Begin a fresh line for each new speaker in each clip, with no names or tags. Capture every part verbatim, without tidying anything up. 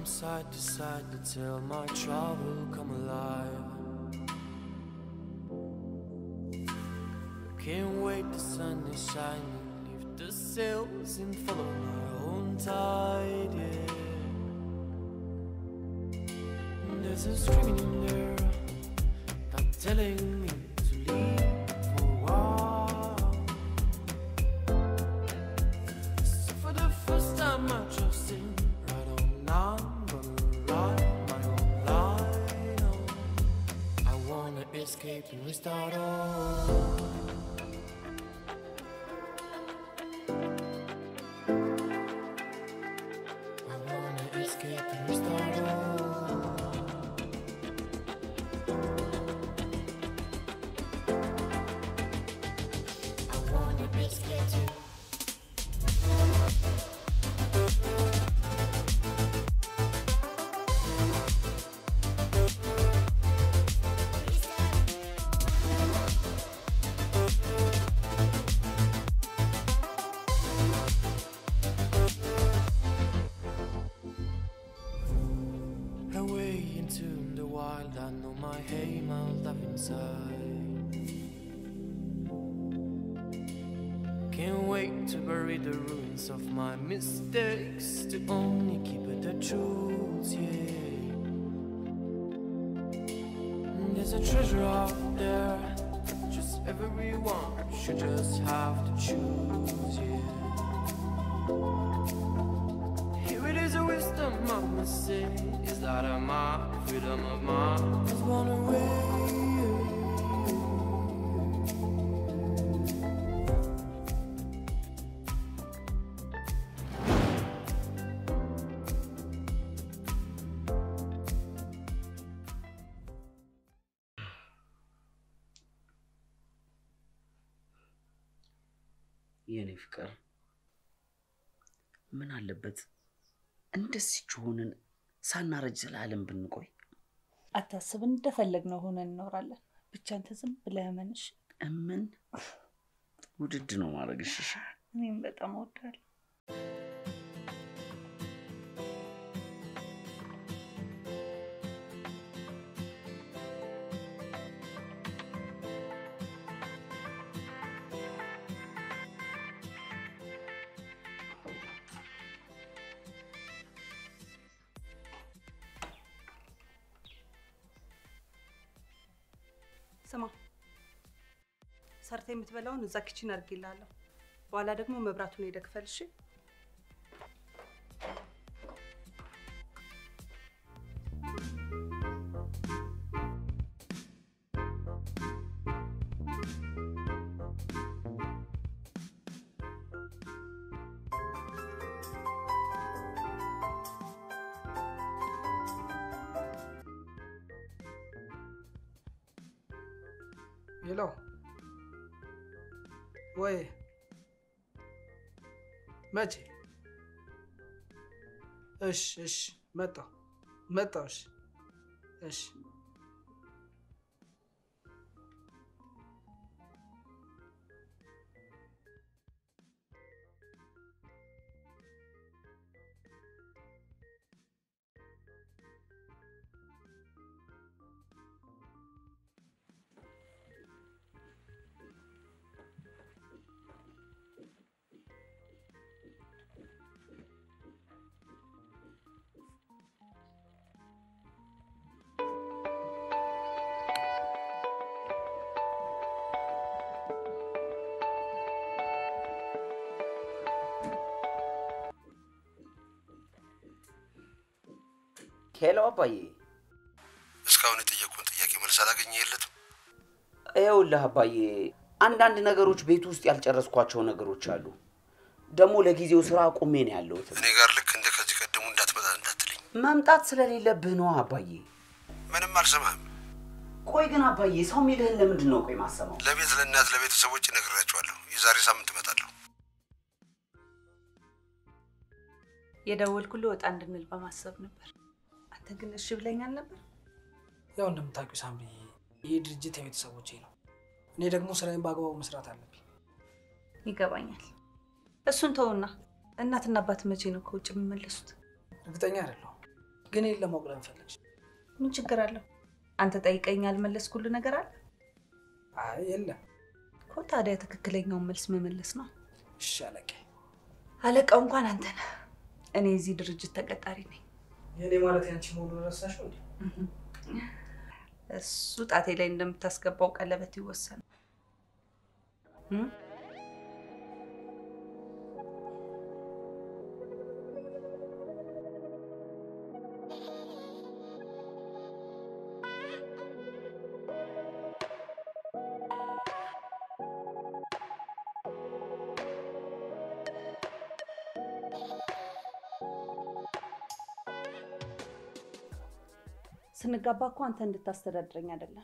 side to side to tell my travel come alive. Can't wait, the sun is shining, lift the sails and follow my own tide, yeah. There's a screaming in there, not telling me to leave for a while. So for the first time I trust him, right on now I'm gonna ride my own line, oh. I wanna escape and restart all. I know my aim, I'll dive inside. Can't wait to bury the ruins of my mistakes, to only keep it the truth, yeah. There's a treasure out there, just everyone should just have to choose, yeah. Here it is, a wisdom I must say, is that of my freedom of mind is gone away.
የኔ ፍቅር ምን አለበት እንደዚህ ሆነን ሳናረጅ ዘላለም ብንቆይ?
አታስብ፣ እንደፈለግነው ሆነን እንኖራለን። ብቻ አንተ ዝም ብለህ መንሽ።
እምን ውድድ ነው ማረግሽ።
እኔም በጣም ወዳለሁ። ስማ፣ ሰርተ የምትበላውን እዛ ኪችን አድርጌልሃለሁ። በኋላ ደግሞ መብራቱን ሄደህ ክፈል፣ እሺ?
Hello. Way. ماشي. ايش ايش متى متى ايش ايش
ሄሎ አባዬ፣
እስካሁን የጠየቁን ጥያቄ መልስ አላገኘህለትም?
ይኸውልህ አባዬ፣ አንዳንድ ነገሮች ቤት ውስጥ ያልጨረስኳቸው ነገሮች አሉ። ደግሞ ለጊዜው ስራ አቁሜ ነው ያለሁት።
እኔ ጋር ልክ እንደ ከዚህ ቀደሙ እንዳትመጣ እንዳትልኝ።
መምጣት ስለሌለብህ ነው አባዬ።
ምንም አልሰማህም።
ቆይ ግን አባዬ፣ ሰው የሚልህን ለምንድን ነው ቆይ ማሰማው?
ለቤት ለእናት ለቤተሰቦች እነግራቸዋለሁ። የዛሬ ሳምንት እመጣለሁ።
የደወልኩልህ ወጣ እንድንል በማሰብ ነበር። አንተ ግን እሺ ብለኛል ነበር።
ያው እንደምታውቂው ሳምሪ፣ ይሄ ድርጅት የቤተሰቦቼ ነው። እኔ ደግሞ ስራዬን በአግባቡ መስራት አለብኝ።
ይገባኛል። እሱን ተውና እናትና አባት መቼ ነው ከውጭ የሚመለሱት?
እርግጠኛ አይደለሁም። ግን የለም ማውቅለም ፈለግሽ
ምን ችግር አለው? አንተ ጠይቀኛል መለስኩልህ ነገር አለ?
አይ የለም
እኮ ታዲያ ትክክለኛውን መልስ መመለስ ነው።
እሺ አለቃ።
አለቃው እንኳን አንተ ነህ። እኔ እዚህ ድርጅት ተቀጣሪ ነኝ።
የኔ ማለት ያንቺ መሆኑን ረሳሽው እንዴ?
እሱ ጣቴ ላይ እንደምታስገባው ቀለበት ይወሰናል። ስንጋባ እኮ አንተ እንድታስተዳድረኝ አይደለም።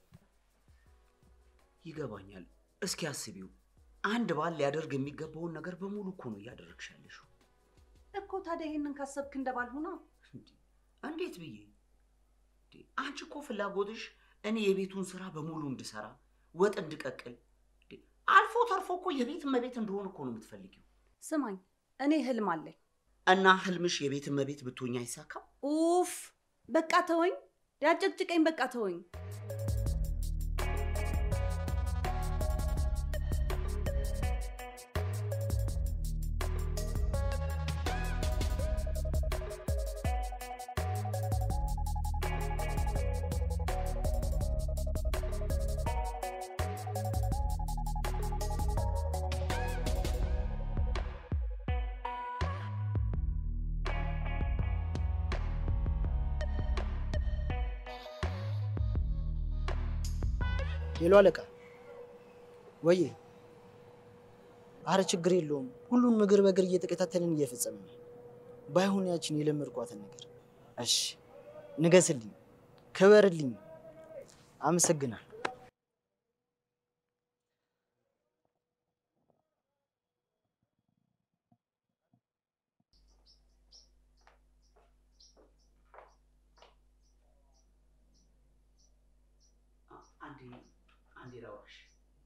ይገባኛል። እስኪ አስቢው፣ አንድ ባል ሊያደርግ የሚገባውን ነገር በሙሉ እኮ ነው እያደረግሻለሽ
እኮ። ታዲያ ይሄንን ካሰብክ እንደባል ሆና
እንዴት ብዬ? አንቺ እኮ ፍላጎትሽ እኔ የቤቱን ስራ በሙሉ እንድሰራ፣ ወጥ እንድቀቅል፣ አልፎ ተርፎ እኮ የቤት እመቤት እንደሆነ እኮ ነው የምትፈልጊው።
ስማኝ፣ እኔ ህልም አለኝ
እና ህልምሽ የቤት እመቤት ብትሆኝ አይሳካም?
ኡፍ በቃ ተወኝ፣ ያጨቅጭቀኝ፣ በቃ ተወኝ።
ሄሎ አለቃ። ወይ አረ ችግር የለውም። ሁሉን እግር በእግር እየተከታተልን እየፈጸምን ነው። ባይሆን ያችን የለመድኳትን ነገር እሺ፣ ንገስልኝ፣ ክበርልኝ። አመሰግናለሁ።
አንዴ አንዴ ላውራሽ።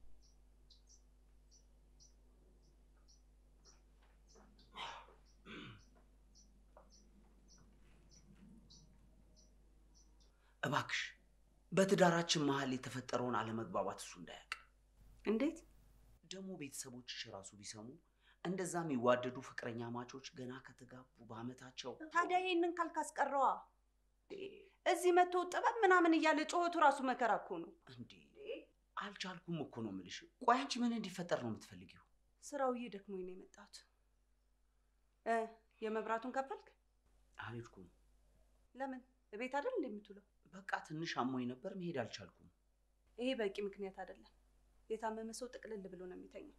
እባክሽ በትዳራችን መሀል የተፈጠረውን አለመግባባት እሱ እንዳያውቅ።
እንዴት
ደግሞ ቤተሰቦችሽ ራሱ ቢሰሙ እንደዛ የሚዋደዱ ፍቅረኛ ማቾች ገና ከተጋቡ በአመታቸው።
ታዲያ ይሄንን ካልካስቀረዋ እዚህ መቶ ጥበብ ምናምን እያለ ጮኸቱ ራሱ መከራ እኮ ነው
እንዴ። አልቻልኩም እኮ ነው የምልሽ። ቆይ አንቺ ምን እንዲፈጠር ነው የምትፈልጊው?
ስራው እየደከመኝ ነው የመጣሁት። እ የመብራቱን ከፈልክ?
አልሄድኩም።
ለምን? ቤት አይደል እንደምትውለው?
በቃ ትንሽ አሞኝ ነበር፣ መሄድ አልቻልኩም።
ይሄ በቂ ምክንያት አይደለም። የታመመ ሰው ጥቅልል ብሎ ነው የሚተኛው።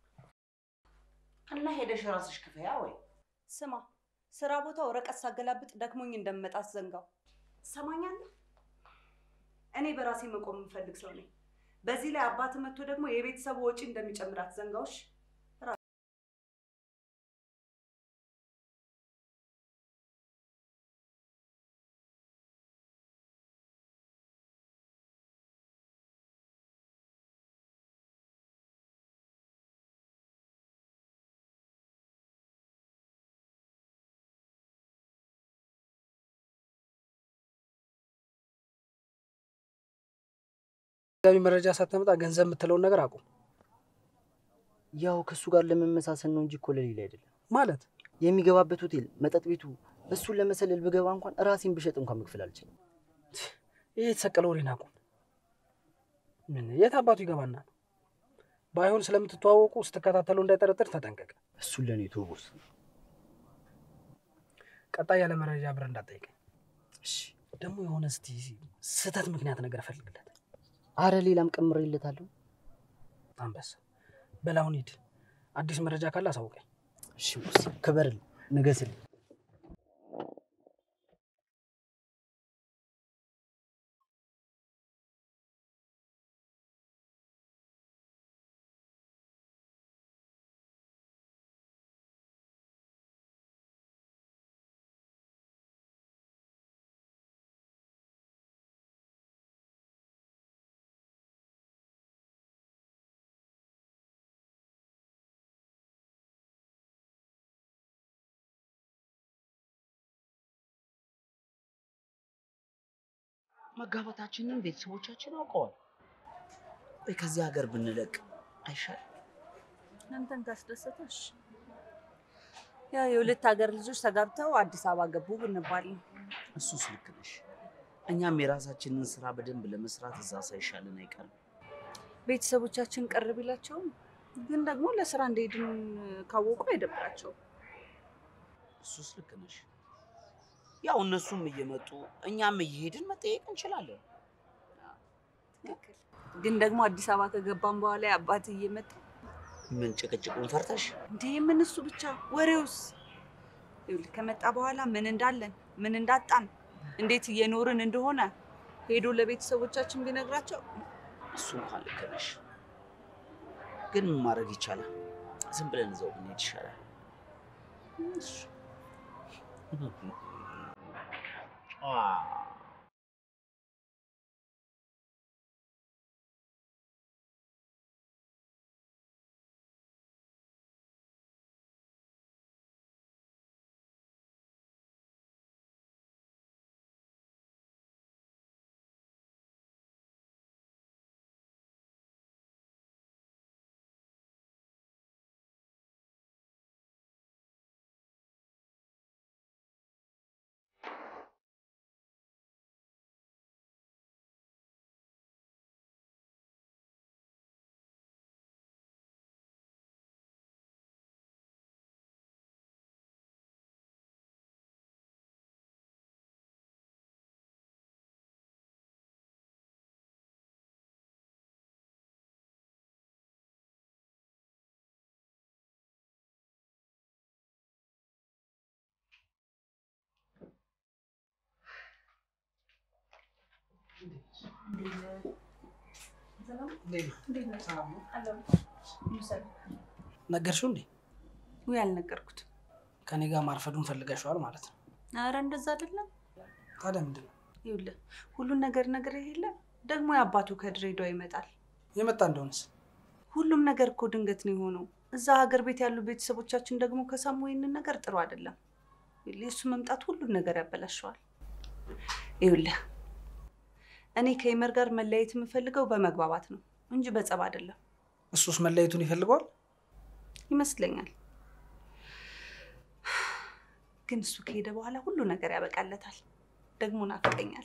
እና ሄደሽ ራስሽ ክፈያ ወይ?
ስማ፣ ስራ ቦታ ወረቀት ሳገላብጥ ደክሞኝ እንደምመጣ ዘንጋው። ሰማኛለህ? እኔ በራሴ መቆም የምፈልግ ሰው ነኝ። በዚህ ላይ አባት መጥቶ ደግሞ የቤተሰቡ ወጪ እንደሚጨምራት ዘንጋውሽ።
ጋቢ መረጃ ሳታመጣ ገንዘብ የምትለውን ነገር አቁም።
ያው ከሱ ጋር ለመመሳሰል ነው እንጂ እኮ ለሌላ አይደለም።
ማለት
የሚገባበት ሆቴል፣ መጠጥ ቤቱ እሱን ለመሰለል ብገባ እንኳን ራሴን ብሸጥ እንኳን መክፈል አልችልም።
ይሄ የተሰቀለ ወሬን አቁም። ምን የት አባቱ ይገባና? ባይሆን ስለምትተዋወቁ ስትከታተሉ እንዳይጠረጥር ተጠንቀቅ።
እሱን ለኔ ተወውስ።
ቀጣይ ያለ መረጃ ብር እንዳትጠይቀኝ እሺ? ደግሞ የሆነ እስቲ ስህተት ምክንያት ነገር ፈልግለት።
አረ ሌላም ቀምሬለታለሁ።
አንበሳ በላውን ሂድ። አዲስ መረጃ ካለ አሳውቀኝ።
እሺ ቦስ፣ ክበርልኝ፣ ንገስልኝ።
መጋባታችንን ቤተሰቦቻችን አውቀዋል። ወይ ከዚህ ሀገር ብንለቅ አይሻልም?
እናንተን ካስደሰተሽ ያ የሁለት ሀገር ልጆች ተጋብተው አዲስ አበባ ገቡ ብንባል ነው።
እሱስ ልክ ነሽ። እኛም የራሳችንን ስራ በደንብ ለመስራት እዛ ሳይሻልን አይቀርም።
ቤተሰቦቻችን ቅር ቢላቸውም ግን ደግሞ ለስራ እንደሄድን ካወቁ አይደብራቸውም።
እሱስ ልክ ነሽ። ያው እነሱም እየመጡ እኛም እየሄድን መጠየቅ እንችላለን።
ትክክል። ግን ደግሞ አዲስ አበባ ከገባን በኋላ አባት እየመጣ
ምን ጭቅጭቁን ፈርተሽ
እንዴ? ምን እሱ ብቻ ወሬውስ? ይኸውልህ ከመጣ በኋላ ምን እንዳለን ምን እንዳጣን እንዴት እየኖርን እንደሆነ ሄዶ ለቤተሰቦቻችን ቢነግራቸው
እሱ እንኳን ልክ ነሽ። ግን ምን ማድረግ ይቻላል? ዝም ብለን እዛው ብንሄድ ይሻላል።
እሺ
አ
ነገርሽው እንዴ?
ወይ አልነገርኩት።
ከኔ ጋር ማርፈዱን ፈልገሽዋል ማለት ነው?
ኧረ እንደዛ አይደለም።
ታዲያ ምንድን ነው?
ይኸውልህ ሁሉን ነገር ነገር የለ ደግሞ የአባቱ ከድሬዳዋ ይመጣል።
የመጣ እንደሆነስ?
ሁሉም ነገር እኮ ድንገት ነው የሆነው። እዛ ሀገር ቤት ያሉ ቤተሰቦቻችን ደግሞ ከሰሙ ይሄንን ነገር ጥሩ አይደለም። የሱ መምጣት ሁሉን ነገር ያበላሸዋል። ይኸውልህ እኔ ከይመር ጋር መለያየት የምፈልገው በመግባባት ነው እንጂ በጸብ አይደለም።
እሱስ መለያየቱን ይፈልገዋል
ይመስለኛል። ግን እሱ ከሄደ በኋላ ሁሉ ነገር ያበቃለታል። ደግሞ ናፍቀኛል።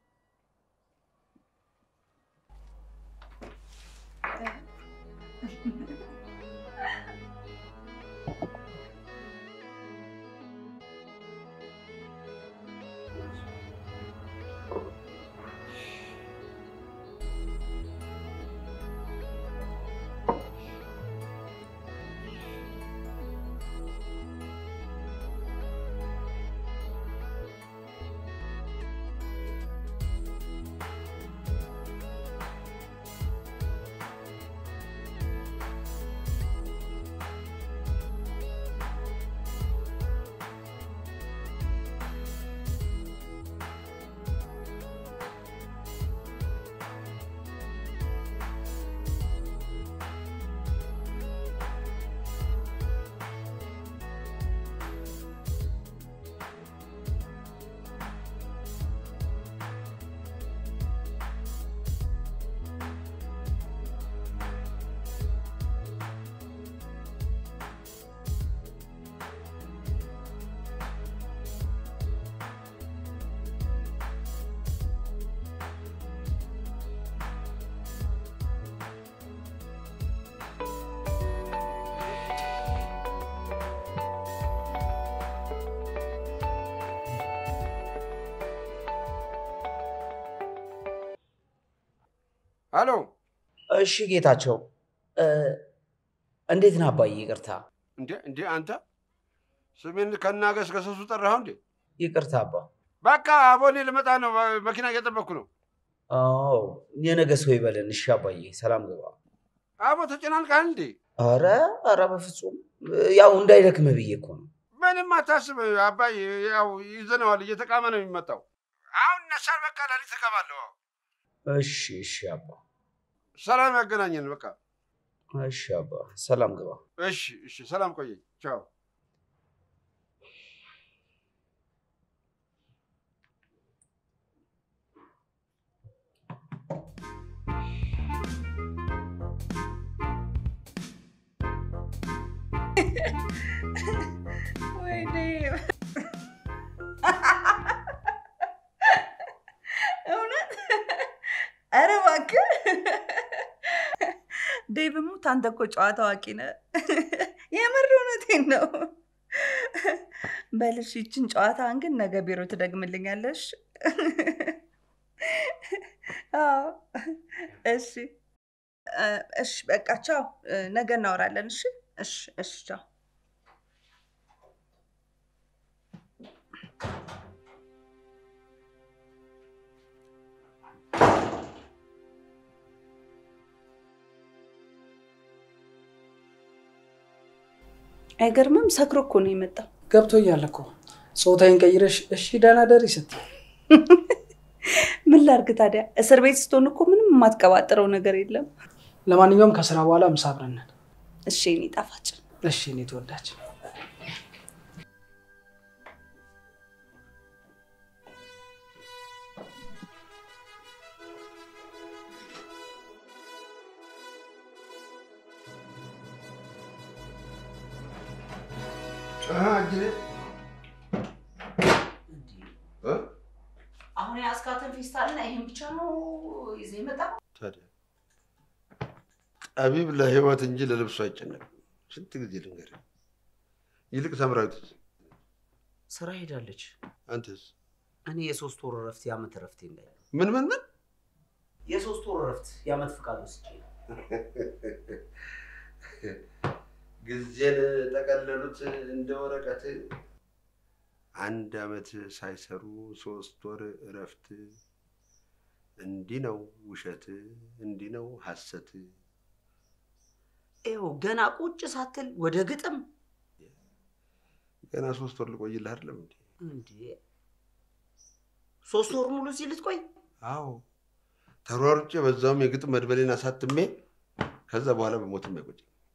አሎ
እሺ ጌታቸው እንዴት ነህ አባዬ? ይቅርታ
እንዴ እንዴ አንተ ስሜን ከናገስ ከሰሱ ጠራኸው እንዴ?
ይቅርታ አባ።
በቃ አቦኔ ልመጣ ነው፣ መኪና እየጠበቅኩ ነው።
አዎ የነገ ሰው ይበለን። እሺ አባዬ ሰላም ገባ።
አቦ ተጨናንቀሃል እንዴ?
አረ አረ በፍጹም ያው እንዳይደክምህ ብዬ እኮ ነው።
ምንም አታስብ አባዬ፣ ያው ይዘነዋል፣ እየተቃመ ነው የሚመጣው። አሁን ነሳር በቃ ለሊት እገባለሁ።
እሺ እሺ አባ
ሰላም ያገናኘን በቃ።
እሺ አባ ሰላም ገባ።
እሺ እሺ ሰላም ቆየኝ። ቻው።
ወይኔ እውነት ኧረ እባክህ ዴቭ ሙት አንተ እኮ ጨዋታ አዋቂ ነህ የምር እውነቴን ነው በልሽ ይችን ጨዋታን ግን ነገ ቢሮ ትደግምልኛለሽ አዎ እሺ እሺ በቃ ቻው ነገ እናወራለን እሺ እሺ እሺ ቻው አይገርምም ሰክሮ እኮ ነው የመጣው
ገብቶኛል እኮ ጾታዬን ቀይረሽ እሺ ደህና ደሪ ስትይ
ምን ላድርግ ታዲያ እስር ቤት ስትሆን እኮ ምንም የማትቀባጥረው ነገር የለም
ለማንኛውም ከስራ በኋላ ምሳ አብረን ነን
እሺ እኔ ጣፋጭ
እሺ እኔ ተወዳጅ
አሁን ያስካተን ፌስታልና ይሄን ብቻ ነው ይዘህ የመጣው
ታዲያ ጠቢብ ለህይወት እንጂ ለልብሱ አይጨነቅም ስንት ጊዜ ልንገርህ ይልቅ ሰምራዊት
ስራ ሄዳለች
አንተስ
እኔ የሶስት ወር እረፍት ያመት እረፍት እንዳይ
ምን ምን ምን
የሶስት ወር እረፍት ያመት ፍቃድ ወስጄ
ጊዜን ተቀለሉት እንደ ወረቀት አንድ አመት ሳይሰሩ ሶስት ወር እረፍት እንዲህ ነው ውሸት እንዲህ ነው ሐሰት
ኤው ገና ቁጭ ሳትል ወደ ግጥም
ገና ሶስት ወር ልቆይልህ አይደለም እንዴ
እንዴ ሶስት ወር ሙሉ እዚህ ልትቆይ
አዎ ተሯርጬ በዛውም የግጥም መድበሌን አሳትሜ ከዛ በኋላ በሞትም አይቆጭ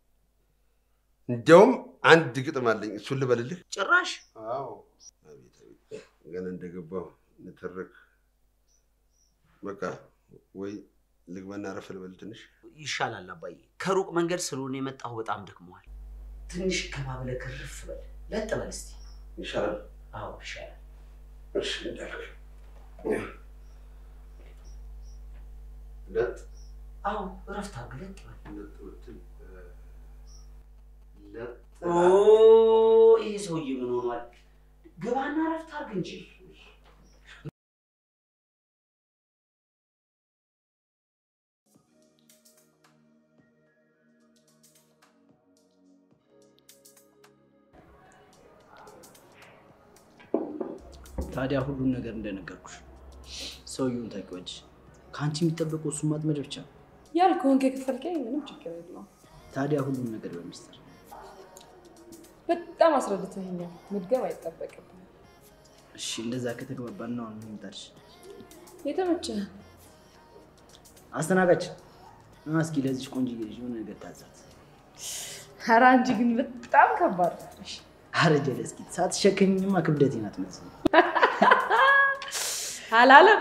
እንደውም አንድ ግጥም አለኝ እሱን ልበልልህ
ጭራሽ
አዎ አቤት አቤት ገና እንደገባው ንትርክ በቃ ወይ ልግባና አረፍ ልበል ትንሽ
ይሻላል አባዬ ከሩቅ መንገድ ስለሆነ የመጣው በጣም ደክሟል ትንሽ ከባብለ ክርፍ በል ለጥ በል እስቲ
ይሻላል
አዎ ይሻላል
እሺ እንዳልክ ለጥ
አዎ እረፍት አድርግ ለጥ በል
ለጥ ወጥል ለጥ
ኦ ይሄ ሰውዬ ምን ሆኗል ግባና እረፍት አድርግ እንጂ
ታዲያ ሁሉን ነገር እንደነገርኩሽ ሰውየውን ታውቂዋለሽ ካንቺ የሚጠበቀው እሱን ማጥመድ ብቻ
ያልኩህን ከከፈልከኝ ምንም ችግር የለውም
ታዲያ ሁሉን ነገር በሚስጥር
በጣም አስረድተኸኛል መድገም አይጠበቅብህም
እሺ እንደዛ ከተግባባን ነው አሁን እንታርሽ
የተመቸህ
አስተናጋጅ ማስኪ ለዚህ ቆንጆ ልጅ የሆነ ነገር ታዛት
ኧረ አንቺ ግን በጣም ከባድ ነሽ
አረጀ ለስኪ ሳትሸከሚኝማ ክብደቴን አትመስልም
አላለም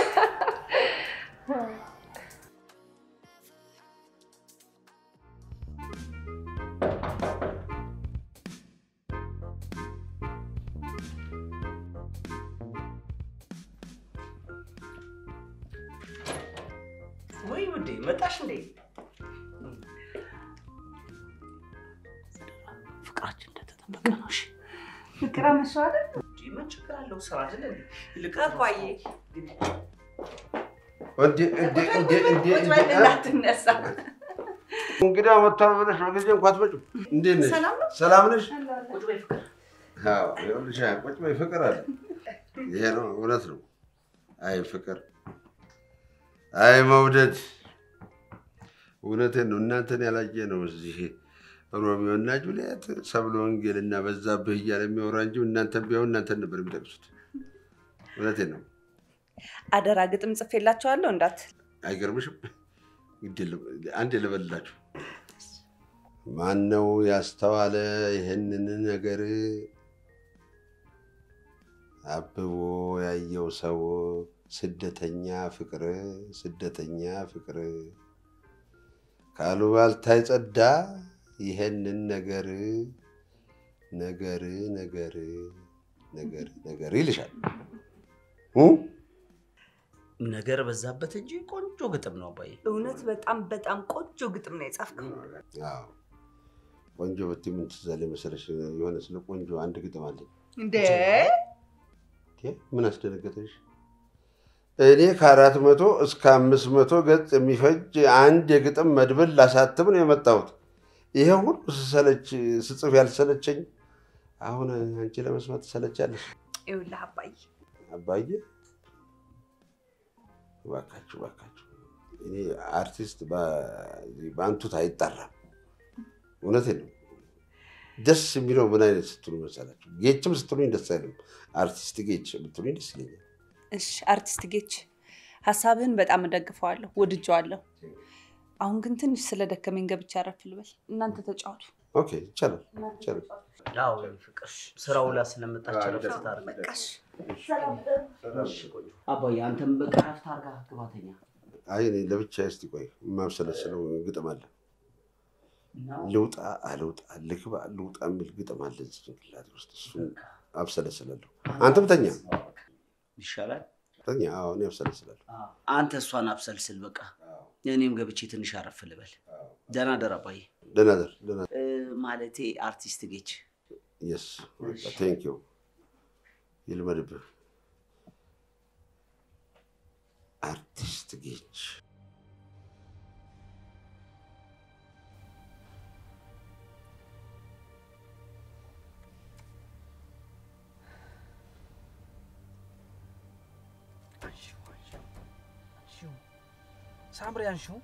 ወይ ውዴ መጣሽ እንዴ ፍቅራችን እንደተጠበቀ ነው እሺ
ፍቅር አመሻው አይደል
እንዴ ምን ችግር አለው ስራ አይደል ልክ
አባዬ
እንዴ እንዴ እንዴ እንዴ
ወጥወጥላትነሳ
እንግዲህ አመጣው ብለሽ ወገዜ እንኳን አትመጭም እንዴት ነሽ
ሰላም ነው
ሰላም ነሽ
ቁጭ በይ ፍቅር
አዎ ይኸውልሽ ቁጭ በይ ፍቅር አለ ይሄ ነው እውነት ነው አይ ፍቅር አይ መውደድ እውነቴን ነው እናንተን ያላየ ነው እዚህ ሮሚዮና ጁሊየት ሰብለ ወንጌልና በዛብህ እያለ የሚያወራ እንጂ እናንተን ቢሆን እናንተን ነበር የሚጠቅሱት እውነቴን ነው
አደራ ግጥም ጽፌላችኋለሁ እንዳት
አይገርምሽም አንዴ ልበልላችሁ ማነው ያስተዋለ ይሄንን ነገር አብቦ ያየው ሰው ስደተኛ ፍቅር ስደተኛ ፍቅር ካሉባልታ የጸዳ ይሄንን ነገር ነገር ነገር ነገር ነገር ይልሻል።
ነገር በዛበት እንጂ ቆንጆ ግጥም ነው አባዬ።
እውነት በጣም በጣም ቆንጆ ግጥም ነው የጻፍከው።
አዎ ቆንጆ ብትይ ምን ትዝ አለኝ መሰለሽ? የሆነ ስለ ቆንጆ አንድ ግጥም አለኝ።
እንዴ
ምን አስደነገጠሽ? እኔ ከአራት መቶ እስከ አምስት መቶ ገጽ የሚፈጅ አንድ የግጥም መድብል ላሳትም ነው የመጣሁት። ይሄ ሁሉ ስሰለች ስጽፍ ያልሰለቸኝ አሁን አንቺ ለመስማት ትሰለቻለሽ።
ይኸውልህ አባዬ
አባዬ እባካችሁ እባካችሁ እኔ አርቲስት በአንቱት አይጠራም። እውነቴን ነው። ደስ የሚለው ምን አይነት ስትሉ መሰላችሁ? ጌችም ስትሉኝ ደስ አይልም። አርቲስት ጌች ብትሉኝ ደስ ይለኛል።
እሺ አርቲስት ጌች ሀሳብህን በጣም እደግፈዋለሁ፣ ወድጄዋለሁ። አሁን ግን ትንሽ ስለደከመኝ ገብቼ አረፍ ልበል። እናንተ ተጫወቱ።
ኦኬ ይቻላል ይቻላል።
ያው ፍቅር ስራው ላይ ስለመጣች ረፍት አድርግ።
በቃሽ።
አባዬ አንተም በቃ ረፍት አድርጋ ግባተኛ።
አይ እኔ ለብቻዬ እስቲ ቆይ የማብሰለስለው ግጥም አለ። ልውጣ አልውጣ ልግባ ልውጣ የሚል ግጥም አለ እዚህ ጭንቅላቴ ውስጥ። እሱን አብሰለስላለሁ። አንተም ተኛ
ይሻላል።
ተኛ። አዎ እኔ አብሰለስላለሁ።
አንተ እሷን አብሰልስል በቃ። እኔም ገብቼ ትንሽ አረፍ ልበል። ደህና ደር አባዬ።
ደህና ደር ደህና
ማለቴ አርቲስት ጌች።
የስ ቴንክ ዩ ይልመድብህ። አርቲስት ጌች
ሳምሪ አንሺው።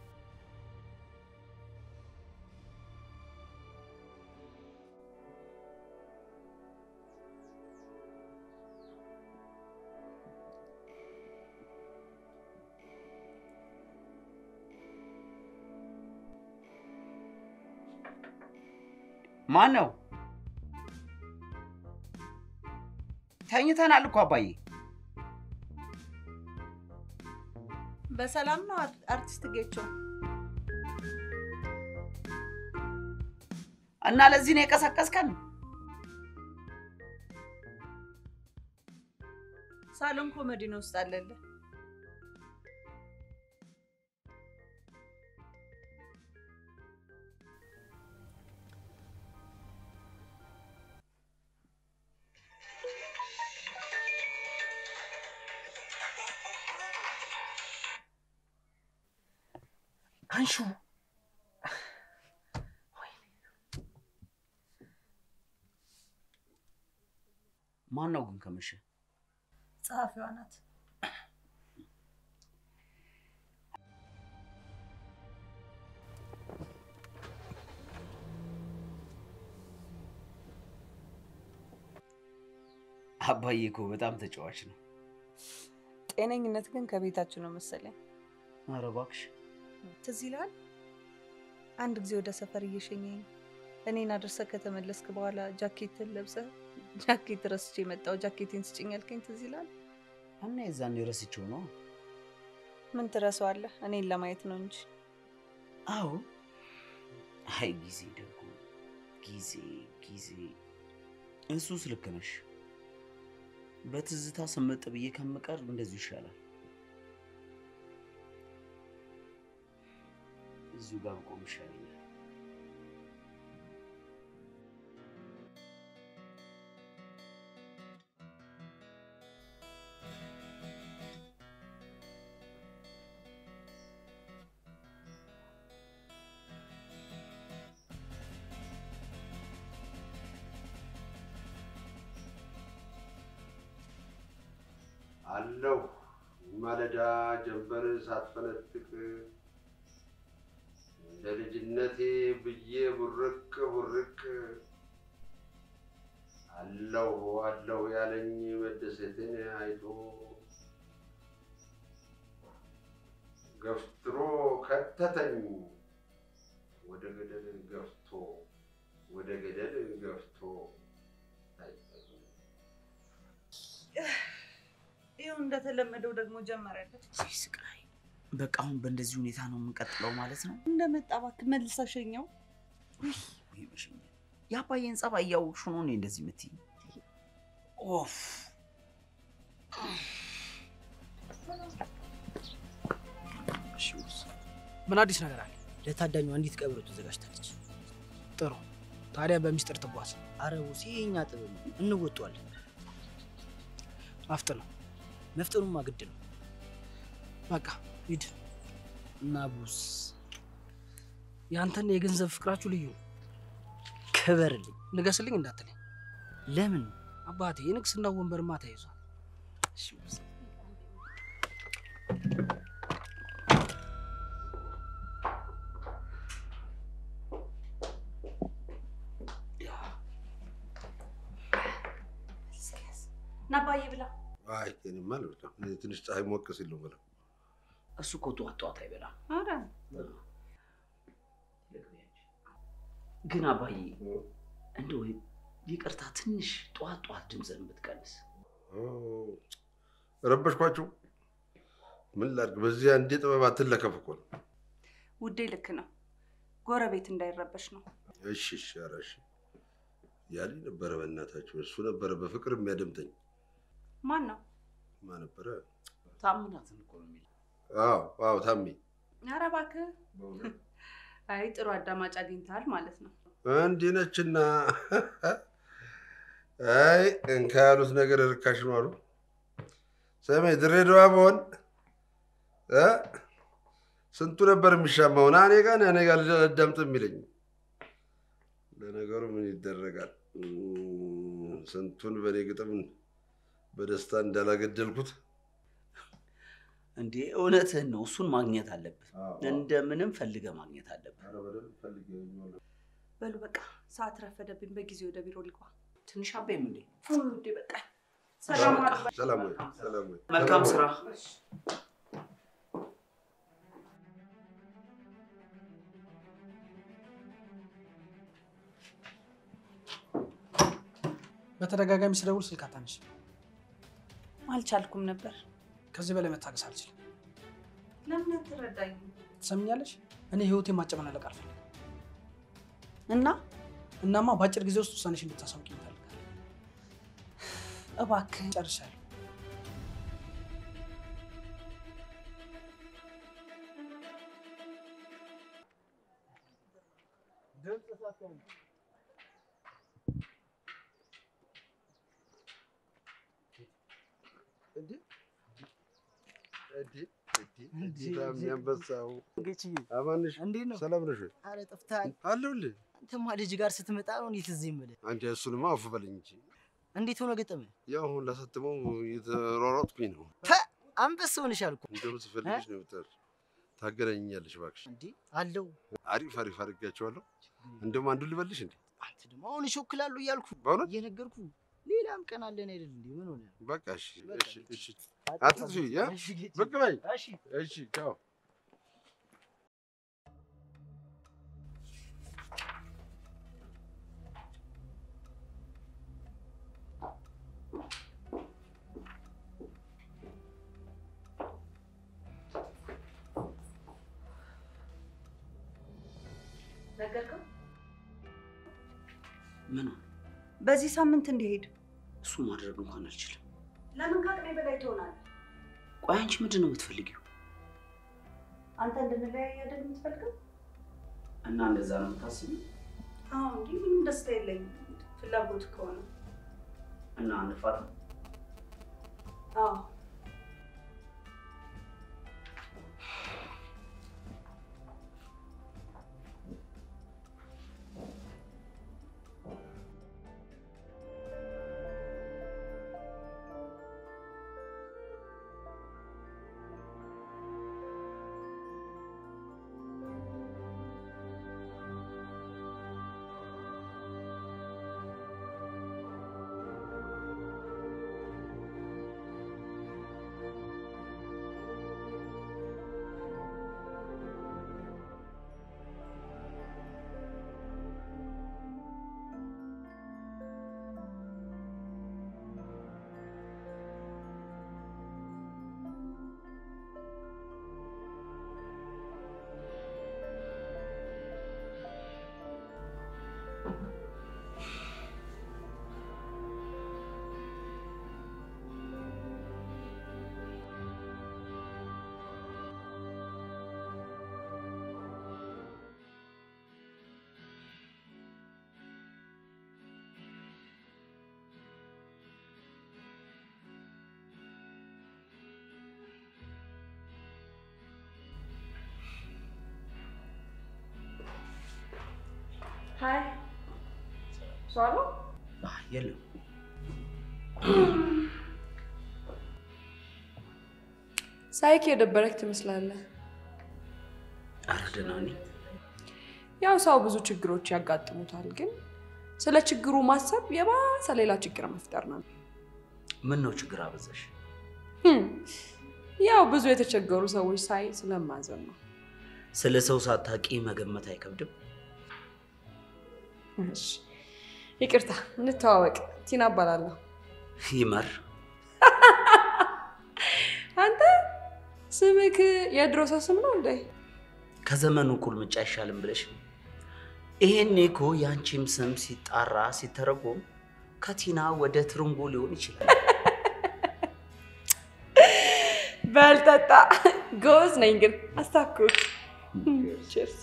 ማን ነው? ተኝተናል እኮ አባዬ።
በሰላም ነው አርቲስት ጌቾ?
እና ለዚህ ነው የቀሰቀስከን?
ሳሎን ኮሜዲ ነው ውስጥ አለለ።
አንሺው።
ማን ነው ግን ከመሸ?
ጸሐፊዋ ናት።
አባዬ እኮ በጣም ተጫዋች ነው።
ጤነኝነት ግን ከቤታችን ነው መሰለኝ።
ኧረ እባክሽ
ትዝ ይልሃል? አንድ ጊዜ ወደ ሰፈር እየሸኘኝ እኔን አድርሰህ ከተመለስክ በኋላ ጃኬትን ለብሰህ ጃኬት ረስቼ መጣሁ ጃኬቴን ስጭኝ ያልከኝ ትዝ ይልሃል?
እና የዛኔ ረስቼው ነው።
ምን ትረሳዋለህ? እኔን ለማየት ነው እንጂ።
አዎ አይ ጊዜ ደግሞ ጊዜ ጊዜ እሱስ ልክ ነሽ። በትዝታ ስምጥ ብዬ ከምቀር እንደዚሁ ይሻላል። እዚሁ ጋር ብቆም ይሻለኛል።
አለው ማለዳ ጀንበር ሳትፈነጥቅ እንደ ልጅነቴ ብዬ ቡርቅ ቡርቅ አለው አለው ያለኝ መደሰትን አይቶ ገፍትሮ ከተተኝ ወደ ገደል ገፍቶ ወደ ገደል ገፍቶ
ይኸው እንደተለመደው ደግሞ ጀመረለት።
ስቃይ። በቃ አሁን በእንደዚህ ሁኔታ ነው የምንቀጥለው ማለት ነው?
እንደመጣ እባክህ መልሰህ ሸኘው።
ወይ በሽኝ ያባየን ጸባይ ያውቅሽ ነው እኔ እንደዚህ የምትይኝ? ኦፍ
ምን አዲስ ነገር አለ?
ለታዳሚው አንዲት ቀብሮ ተዘጋጅታለች።
ጥሩ። ታዲያ በሚስጥር ትጓዝ።
አረ ውሴ የኛ ጥበብ እንወጣዋለን።
አፍጥነው።
መፍጠኑማ ግድ ነው።
በቃ ሂድ
እና ቡስ
ያንተን የገንዘብ ፍቅራችሁ ልዩ ነው።
ክበርልኝ።
ንገስልኝ እንዳትለኝ።
ለምን
አባቴ የንግስና ወንበርማ ተይዟል።
እሺ ቡስ
ናባዬ ብላ።
አይ እኔማ አልበላም። እኔ ትንሽ ፀሐይ ሞቅ ሲል ነው የምበላው።
እሱ እኮ ጠዋት ጠዋት አይበላም።
አረ
ግን አባዬ እንደው ይቅርታ ትንሽ ጠዋት ጠዋት ድምፅን ብትቀንስ።
ረበሽኳችሁ? ምን ላድርግ? በዚህ አንዴ ጥበብ አትለከፍ እኮ ነው።
ውዴ ልክ ነው። ጎረቤት እንዳይረበሽ ነው።
እሺ እሺ ኧረ እሺ ያለኝ ነበረ። በእናታችሁ እሱ ነበረ በፍቅር የሚያደምጠኝ።
ማን ነው?
ማን ነበረ?
ታምናትን እኮ ነው የሚለው።
አዎ አዎ ታሚ።
ኧረ እባክህ። አይ ጥሩ አዳማጭ አግኝተሃል ማለት ነው።
እንዲህ ነችና አይ እንካ ያሉት ነገር ርካሽ ነው አሉ። ሰሜ ድሬዳዋ በሆን እ ስንቱ ነበር የሚሻማው። ና እኔ ጋር እኔ ጋር አዳምጥ የሚለኝ። ለነገሩ ምን ይደረጋል? ስንቱን በኔ ግጥም በደስታ እንዳላገደልኩት።
እንዴ እውነትህን ነው። እሱን ማግኘት አለብህ። እንደምንም ፈልገህ ማግኘት አለብህ።
ኧረ በደንብ ፈልጌ ነው።
በሉ በቃ ሰዓት ረፈደብኝ። በጊዜ ወደ ቢሮ ልግባ።
ትንሽ አበይም እንዴ?
ውዴ በቃ ሰላም አድርግ።
ሰላም ወይ ሰላም ወይ።
መልካም ስራ።
በተደጋጋሚ ስደውል ስልክ አታነሺ።
አልቻልኩም ነበር።
ከዚህ በላይ መታገስ አልችልም።
ለምን አትረዳኝ?
ትሰምኛለሽ? እኔ ህይወቴን ማጨመላለቅ አልፈልግም።
እና
እናማ በአጭር ጊዜ ውስጥ ውሳኔሽ እንድታሳውቂኝ እፈልጋለሁ።
እባክህ።
ጨርሻለሁ።
እንዴ እንዴ እንዴ የሚያንበሳው
ገቺ
አማንሽ
እንዴት ነው?
ሰላም ነሽ?
አረ ጠፍተሃል።
አለሁልህ።
አንተማ ልጅ ጋር ስትመጣ ነው እንዴት እዚህ የምልህ?
አንተ እሱንማ አውፍ በለኝ እንጂ።
እንዴት ሆነ ገጠመ?
ያው አሁን ላሳትመው የተሯሯጥኩኝ ነው።
ተ አንበሳ ሆነሻል እኮ።
እንደውም ስፈልግሽ ነው የምትር ታገናኘኛለሽ እባክሽ።
እንዴ አለው
አሪፍ አሪፍ አድርጋቸዋለሁ። እንደውም አንዱን ልበልሽ እንዴ?
አንተ ደግሞ አሁን እሾክላለሁ እያልኩ
በእውነት
እየነገርኩ ሌላም ቀን አለን አይደል እንዴ? ምን ሆነ?
በቃ እሺ እሺ እሺ አትጥፊ ያ ብቅ በይ።
እሺ
እሺ ቻው።
ነገርከው?
ምን?
በዚህ ሳምንት እንዲሄድ
እሱ ማድረግ እንኳን አልችልም።
ለምን ከአቅሜ በላይ ትሆናለህ?
ቆይ አንቺ ምንድን ነው የምትፈልጊው?
አንተ እንድንለያይ አይደል የምትፈልገው?
እና እንደዛ ነው የምታስቢው?
አዎ እንዴ ምንም ደስታ የለኝም። ፍላጎት ከሆነ
እና እንፋታ።
አዎ
ሃይ ሷሎ
አህ የለም
ሳይክ የደበረክ ትመስላለህ።
አረደና ነኝ።
ያው ሰው ብዙ ችግሮች ያጋጥሙታል ግን ስለ ችግሩ ማሰብ የባሰ ሌላ ችግር መፍጠር ነው።
ምን ነው ችግር አበዛሽ?
ያው ብዙ የተቸገሩ ሰዎች ሳይ ስለማዘን ነው።
ስለ ሰው ሳታቂ መገመት አይከብድም?
እሺ ይቅርታ እንተዋወቅ። ቲና እባላለሁ።
ይመር
አንተ ስምክ የድሮ ሰው ስም ነው እንዴ?
ከዘመኑ ቁልምጫ አይሻልም ብለሽ ነው? ይሄኔ እኮ ያንቺም ስም ሲጣራ ሲተረጎም ከቲና ወደ ትርንጎ ሊሆን ይችላል።
በልጠጣ ጎዝ ነኝ ግን አስታኩት። ቺርስ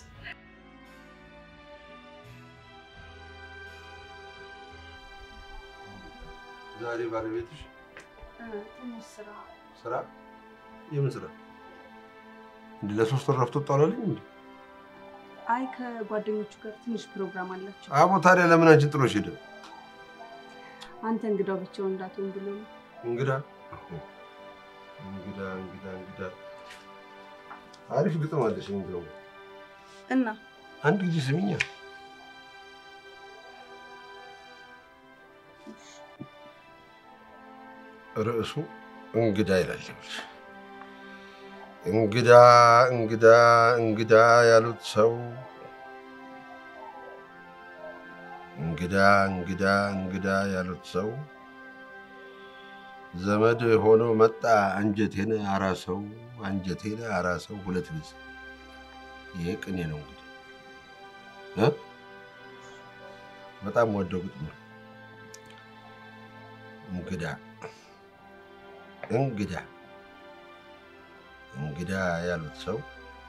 ዛሬ ባለቤትሽ
ትንሽ ስራ
ስራ የምን ስራ? እንደ ለሶስት ወር ረፍቶ ጣላለኝ እንዴ?
አይ ከጓደኞቹ ጋር ትንሽ ፕሮግራም አላቸው።
አቦ ታዲያ ለምን አንቺን ጥሎሽ ሄደ?
አንተ እንግዳው ብቻውን እንዳትሆን ብሎ ነው።
እንግዳ እንግዳ እንግዳ እንግዳ አሪፍ ግጥም አለሽ እንግዳው
እና
አንድ ጊዜ ስሚኛ። ርዕሱ እንግዳ ይላል። እንግዳ እንግዳ እንግዳ ያሉት ሰው እንግዳ እንግዳ እንግዳ ያሉት ሰው ዘመድ ሆኖ መጣ አንጀቴን አራሰው አንጀቴን አራሰው ሁለት ጊዜ። ይሄ ቅኔ ነው እንግዲህ እ በጣም ወደው ግጥም ነው። እንግዳ እንግዳ እንግዳ ያሉት ሰው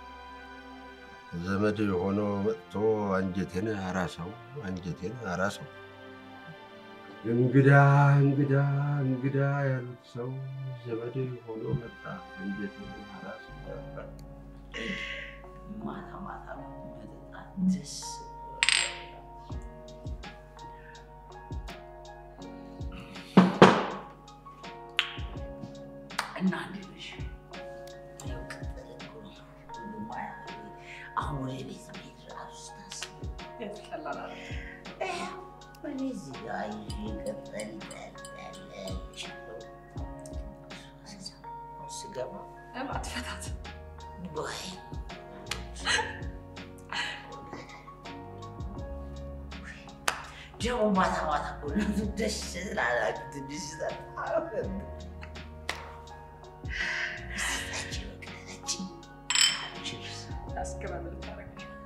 ዘመድ ሆኖ መጥቶ አንጀቴን አራሰው አንጀቴን አራሰው። እንግዳ እንግዳ እንግዳ ያሉት ሰው ዘመድ ሆኖ መጣ አንጀቴን አራሰው።
ማታ ማታ መጠጣት ደስ እና እንዴሽ አሁን ቤት ቤት ራሱ ታስብ
ያስቀላል።
በዚህ ላይ ይቀጥል ያለች ስገባ
አትፈታት
ወይ ደግሞ ማታ ማታ እኮ ደስ ስላላችሁ ትንሽ ይሰጣል።
አስከራለሁ ታረክ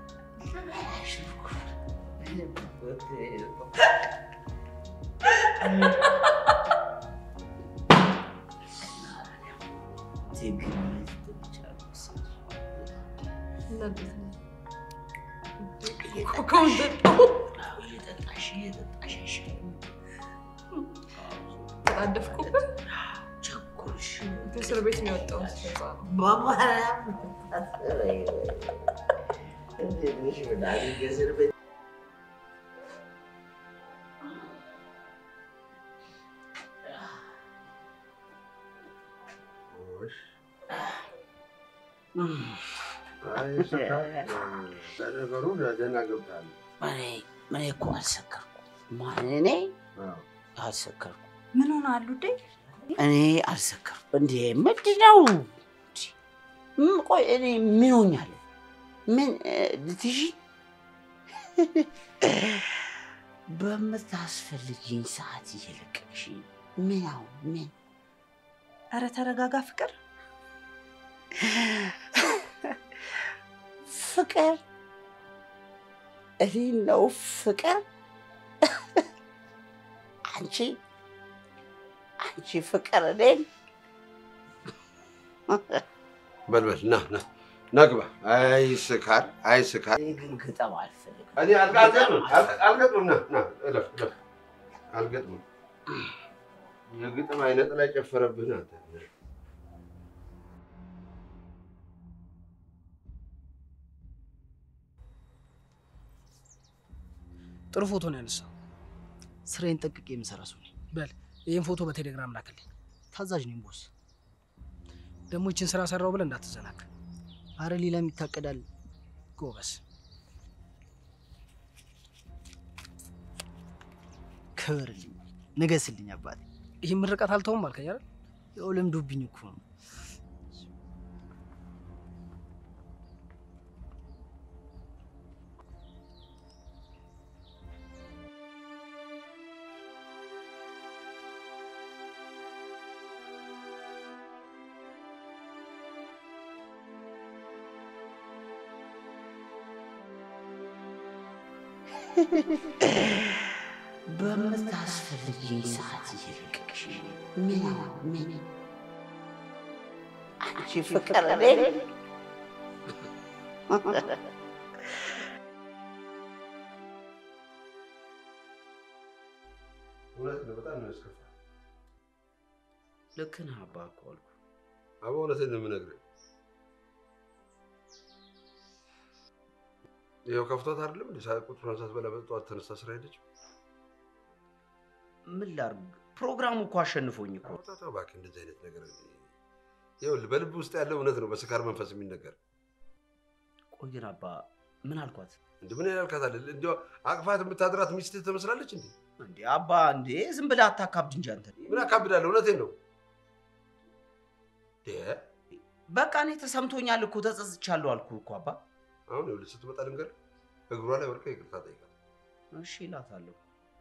ተጣደፍኩበት ቸኮልሽ ከእስር ቤት ነው የወጣሁት።
በማርያም እንዴት ነሽ? ምናምን ከእስር ቤት
ነገሩ ደህና ገብታል።
እኔ እኮ አልሰከርኩም። ማን እኔ አልሰከርኩም።
ምን ሆነ አሉ ዴ?
እኔ አልሰከርኩም። እንዴ ምንድን ነው? ቆይ እኔ ምን ሆኛለሁ? ምን ልትይዢ? በምታስፈልጊኝ ሰዓት እየለቀቅሽ ምን አሁን ምን?
ኧረ ተረጋጋ ፍቅር።
ፍቅር እኔ ነው ፍቅር? አንቺ አንቺ ፍቅር እኔን?
በልበል ና ና ና ግባ። አይ ስካር አይ ስካር።
ግን ግጠም አልፈልግም።
እኔ አልገጥምም አልገጥምም። ና ና እለፍ እለፍ። አልገጥምም። የግጥም አይነት ላይ ጨፈረብህ አንተ።
ጥሩ ፎቶ ነው ያነሳው።
ስራዬን ጠንቅቄ የምሰራ ሰው ነኝ።
በል ይሄን ፎቶ በቴሌግራም ላክልኝ።
ታዛዥ ነኝ ቦስ።
ደግሞ ይችን ስራ ሰራው ብለህ እንዳትዘናክ።
አረ ሌላም ይታቀዳል።
ጎበስ
ክብርልኝ፣ ንገስልኝ አባቴ።
ይህ ምርቃት አልተውም አልከኝ አይደል?
ያው ለምዶብኝ እኮ ነው።
በምታስፈልጊኝ ሰዓት ይልቅሽ ምን ምን አንቺ ፍቅር ነኝ።
እውነት ነው፣ በጣም ነው ያስከፋ።
ልክ ነህ አባ እኮ አልኩ።
አባ እውነቴን ነው የምነግርህ። ይኸው ከፍቷት አይደለም እንዴ ቁጥሩን ሳትበላ በጠዋት ተነስታ ስራ ሄደች።
ምን ላድርግ? ፕሮግራሙ እኮ አሸንፎኝ እኮ።
ታታ እባክህ እንደዚህ አይነት ነገር ይኸውልህ፣ በልብ ውስጥ ያለው እውነት ነው በስካር መንፈስ የሚነገር።
ቆይ ግን አባ ምን አልኳት?
እንዴ ምን ያልካታል? እንዴው አቅፋት የምታድራት ሚስትህ ትመስላለች እንዴ?
እንዴ አባ እንዴ ዝም ብለህ አታካብድ እንጂ አንተ።
ምን አካብዳለሁ? እውነቴን ነው። ደ
በቃ እኔ ተሰምቶኛል እኮ ተጸጽቻለሁ አልኩህ እኮ አባ።
አሁን ይኸውልህ ስትመጣ ልንገርህ፣ እግሯ ላይ ወድቀህ ይቅርታ ጠይቃት።
እሺ እላታለሁ።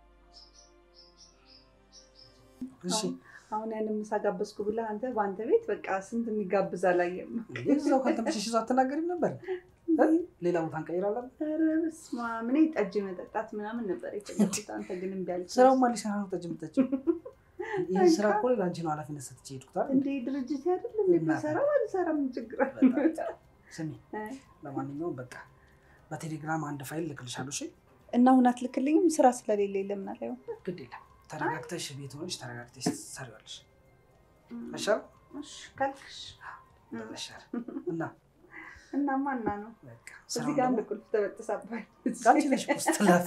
እሺ
አሁን ያንን ምሳ ጋበዝኩ ብለህ አንተ በአንተ ቤት በቃ ስንት የሚጋብዝ አላየም።
እዛው ካልተመቸሽ እዛው አትናገሪም ነበር? ሌላ ቦታ እንቀይራለን።
ኧረ በስመ አብ፣ እኔ ጠጅ መጠጣት ምናምን ነበር የፈለኩት። አንተ ግን እምቢ አልክ።
ስራውማ ሊሰራ ነው ጠጅ የምጠጪው። ይህ ስራ እኮ ለአንቺ ነው ኃላፊነት ሰጥቼ ሄድኩት አይደል?
እንዴ ድርጅት አይደለም የሚሰራው አልሰራም ችግር አለ።
ስሚ ለማንኛውም በቃ በቴሌግራም አንድ ፋይል ልክልሻለሁ። እሺ
እና አሁን አትልክልኝም? ስራ ስለሌለ ለምን አላየው?
ግድ የለም ተረጋግተሽ ቤት ሆነሽ ተረጋግተሽ ትሰሪዋለሽ። አይሻል?
እሺ ካልክሽ
ይሻል። እና
እና ማና ነው
በቃ
እዚህ ጋር አንድ ቁልፍ ተበጥሳባኝ።
አንቺ ነሽ ስትላፊ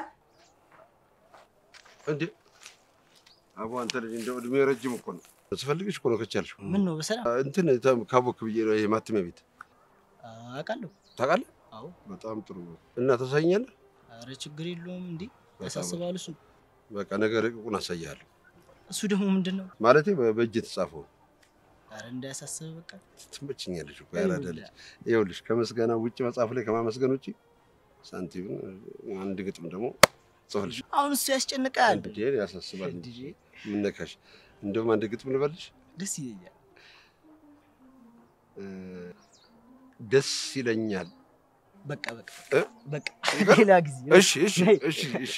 እንዴ አቦ አንተ ልጅ እንደው እድሜ ረጅም እኮ ነው። ስፈልግሽ እኮ ነው ከቻልሽ።
ምን ነው በሰላም
እንትን ካቦክ ብዬ ነው ይሄ ማተሚያ ቤት
አውቃለሁ።
ታውቃለህ?
አዎ
በጣም ጥሩ እና ታሳየኛለህ?
ኧረ ችግር የለውም። እንዴ ያሳስባል እሱ።
በቃ ነገር ረቂቁን አሳያለሁ።
እሱ ደግሞ ምንድነው
ማለቴ በእጅ የተጻፈው?
ኧረ እንዳያሳስብ በቃ
ትመችኛለሽ እኮ ያራዳ ልጅ። ይኸውልሽ ከመስገና ውጭ መጽሐፍ ላይ ከማመስገን ውጭ ሳንቲም አንድ ግጥም ደግሞ ጽፈልሽ።
አሁን እሱ ያስጨንቃል
እንዴ ያሳስባል እንጂ ምን ነካሽ? እንደውም አንድ ግጥም ልበልሽ?
ደስ ይለኛል።
ደስ ይለኛል።
በቃ በቃ በቃ ሌላ ጊዜ።
እሺ እሺ እሺ እሺ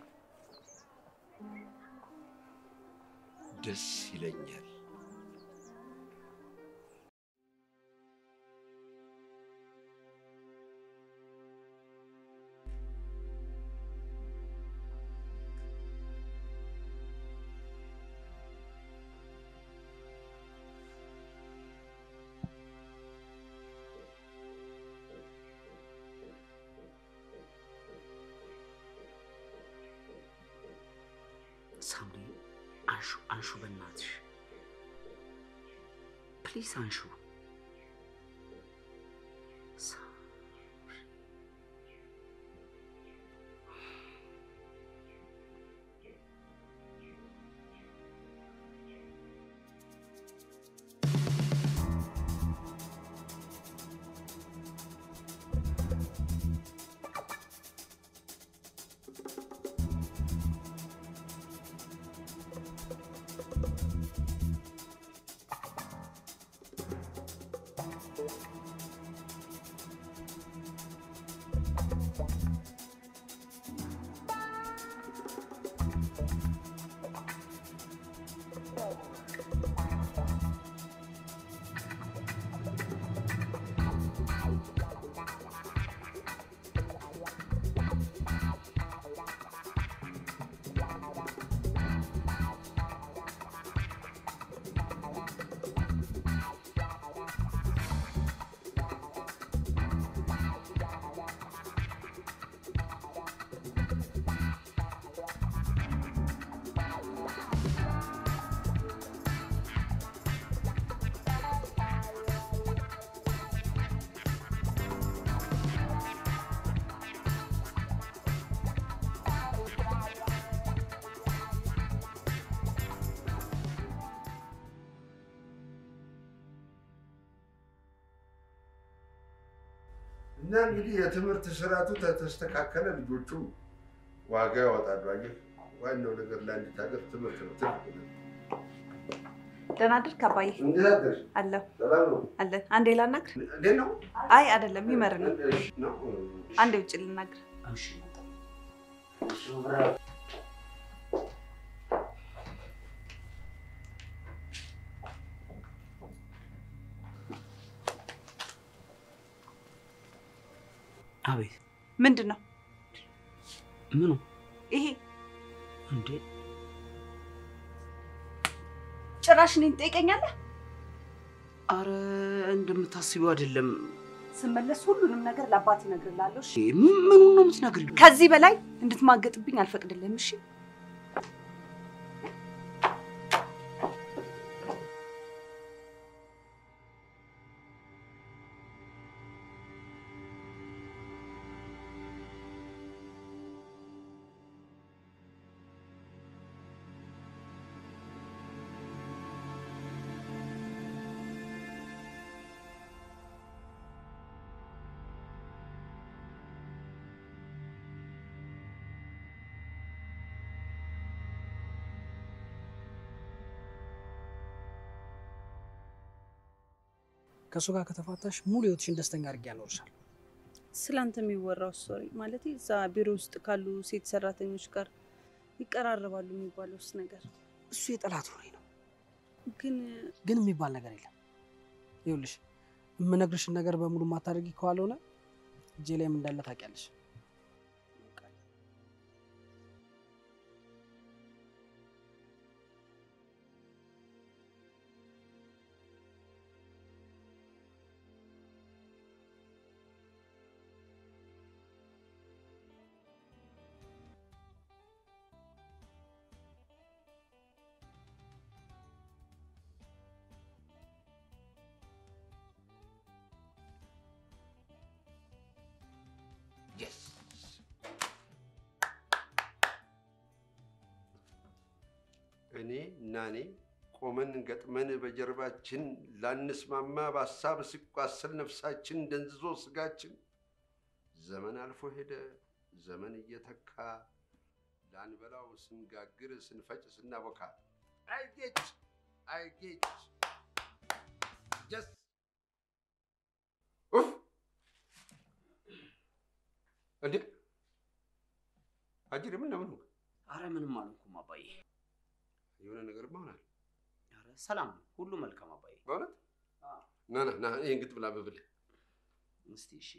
ደስ ይለኛል።
ሳምሪ አንሹ አንሹ በእናትሽ ፕሊስ አንሹ።
እና እንግዲህ የትምህርት ስርዓቱ ተስተካከለ፣ ልጆቹ ዋጋ ያወጣሉ። አየህ፣ ዋናው ነገር ለአንዲት ሀገር ትምህርት ነው። ትምህርት
ደህና አደርክ አባዬ?
እንዴት አደርሽ?
አለሁ።
ሰላም ነው?
አለን። አንዴ ላናግር።
እንዴት ነው?
አይ አይደለም፣ ይመር ነው።
ነው
አንዴ ውጭ ልናግር።
እሺ አቤት።
ምንድን ነው
ምኑ?
ይሄ?
እንዴ
ጭራሽ እኔን ትጠይቀኛለህ?
አረ እንደምታስቢው አይደለም።
ስመለስ ሁሉንም ነገር ለአባት እነግርልሃለሁ። እሺ?
ምኑን ነው የምትነግሪው?
ከዚህ በላይ እንድትማገጥብኝ አልፈቅድልህም። እሺ?
ከሱ ጋር ከተፋታሽ ሙሉ ህይወትሽን ደስተኛ አድርጌ ያኖርሻል።
ስላንተ የሚወራው ስቶሪ ማለት እዛ ቢሮ ውስጥ ካሉ ሴት ሰራተኞች ጋር ይቀራረባሉ የሚባለውስ ነገር
እሱ የጠላት ወሬ ነው።
ግን
ግን የሚባል ነገር የለም። ይኸውልሽ የምነግርሽን ነገር በሙሉ ማታደርጊ ከሆነ እጄ ላይም እንዳለ ታውቂያለሽ።
እኔ እና እኔ ቆመን ገጥመን በጀርባችን ላንስማማ በሀሳብ ሲቋሰል ነፍሳችን ደንዝዞ ስጋችን ዘመን አልፎ ሄደ ዘመን እየተካ ላንበላው ስንጋግር ስንፈጭ ስናቦካ አይጌች አይጌች ጀስ ኡፍ እንዴ አጅሪ ምን ነው?
አረ ምንም አልሆንኩም አባዬ።
የሆነ ነገር ማውናል።
አረ ሰላም ነው፣ ሁሉ መልካም አባዬ።
በእውነት ና ና ና ይሄን ግጥ ብላ በብል
እስቲ እሺ።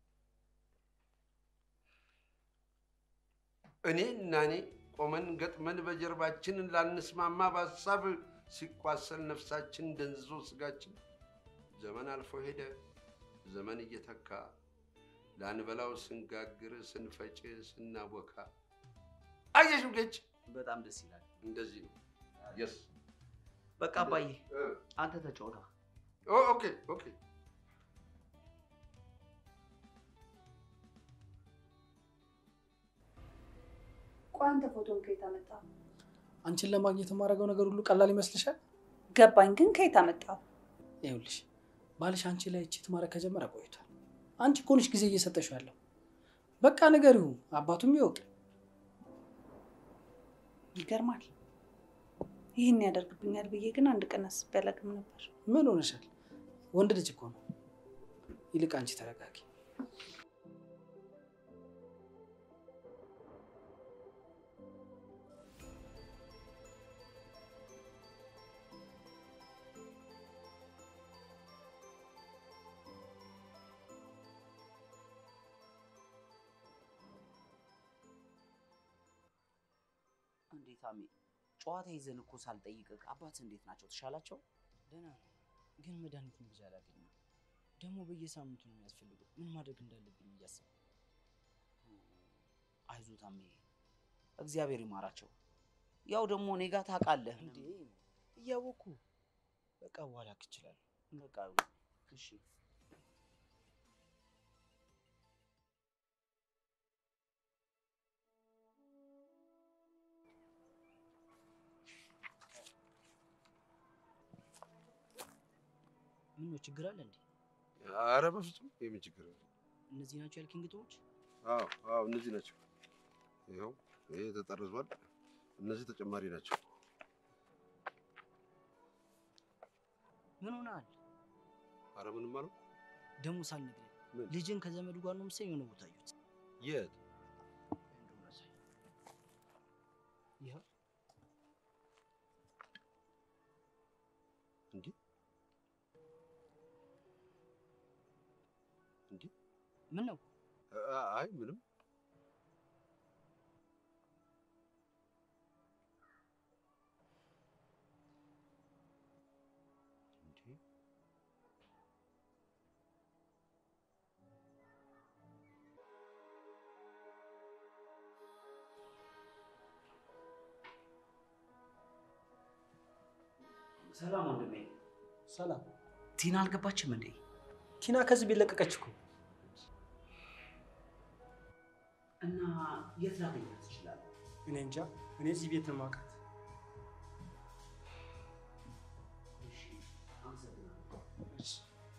እኔ እና እኔ ቆመን ገጥመን በጀርባችን ላንስማማ በሀሳብ ሲቋሰል ነፍሳችን ደንዝዞ ስጋችን ዘመን አልፎ ሄደ ዘመን እየተካ ላንበላው ስንጋግር ስንፈጭ ስናቦካ አየሽ ገጭ
በጣም ደስ ይላል።
እንደዚህ ነው። የስ
በቃ አባዬ አንተ ተጫወታ።
ኦ ኦኬ ኦኬ።
ቆይ አንተ ፎቶን ከየት አመጣው?
አንቺን ለማግኘት የማደርገው ነገር ሁሉ ቀላል ይመስልሻል?
ገባኝ፣ ግን ከየት አመጣው?
ይኸውልሽ ባልሽ አንቺ ላይ ቺት ማድረግ ከጀመረ ቆይቷል። አንቺ እኮ ነሽ ጊዜ እየሰጠሽው ያለው። በቃ ንገሪው፣ አባቱም ይወቅ።
ይገርማል። ይህን ያደርግብኛል ብዬ ግን አንድ ቀን አስቤ አላውቅም ነበር።
ምን ሆነሻል? ወንድ ልጅ እኮ ነው። ይልቅ አንቺ ተረጋጊ።
እንዴት አሜ ጨዋታ ይዘን እኮ ሳልጠይቅህ አባትህ እንዴት ናቸው? ተሻላቸው?
ደህና ነው፣ ግን መድኃኒቱን ብቻ አላገኘም። ደግሞ በየሳምንቱ ነው የሚያስፈልገው። ምን ማድረግ እንዳለብኝ እያሰብኩ።
አይዞህ ታሜ፣ እግዚአብሔር ይማራቸው። ያው ደግሞ እኔ ጋር ታውቃለህ
እንዴ እያወኩ በቃ በኋላ እችላለሁ።
በቃ እሺ።
ምን ነው ችግር አለ እንዴ?
ኧረ በፍጹም የምን ችግር አለ?
እነዚህ ናቸው ያልከኝ ግጥሞች?
አዎ አዎ እነዚህ ናቸው። ይኸው ይሄ ተጠርዟል። እነዚህ ተጨማሪ ናቸው።
ምን ሆነሃል?
ኧረ ምንም አለው።
ደግሞ ሳልነግረኝ ልጅን ከዘመዱ ጋር ነው መሰለኝ የሆነ ቦታ አየሁት።
የት?
ይኸው
እንዴ እንዴ
ምን ነው?
አይ ምንም።
ሰላም ወንድሜ።
ሰላም።
ቲና አልገባችም እንዴ?
ቲና ከዚህ ቤት ለቀቀች እኮ።
እና የት ላገኛት ትችላለህ?
እኔ እንጃ። እኔ እዚህ ቤት ነው የማውቃት።
እሺ አመሰግናለሁ።
እሺ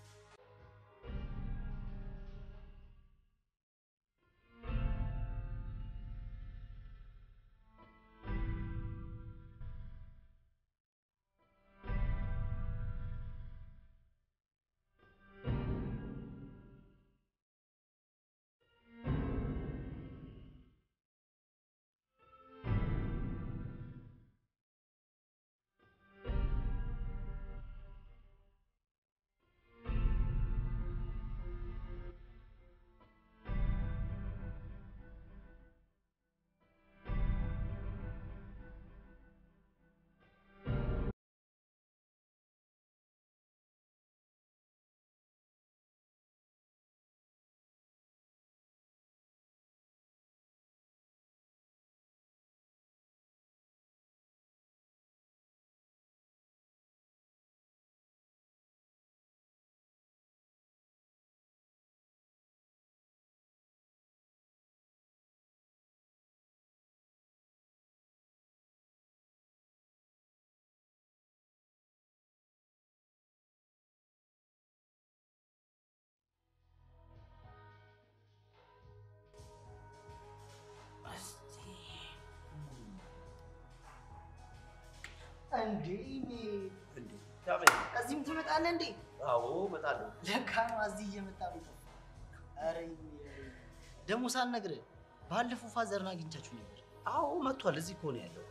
እንዴ
እንዴ ታበይ
እዚህም ትመጣለህ እንዴ?
አዎ እመጣለሁ።
ለካ ነው እዚህ እየመጣ ነው። ኧረ ደግሞ ሳልነግርህ ባለፈው ፋዘርን አግኝቻችሁ ነበር።
አዎ መጥቷል። እዚህ እኮ ነው ያለው።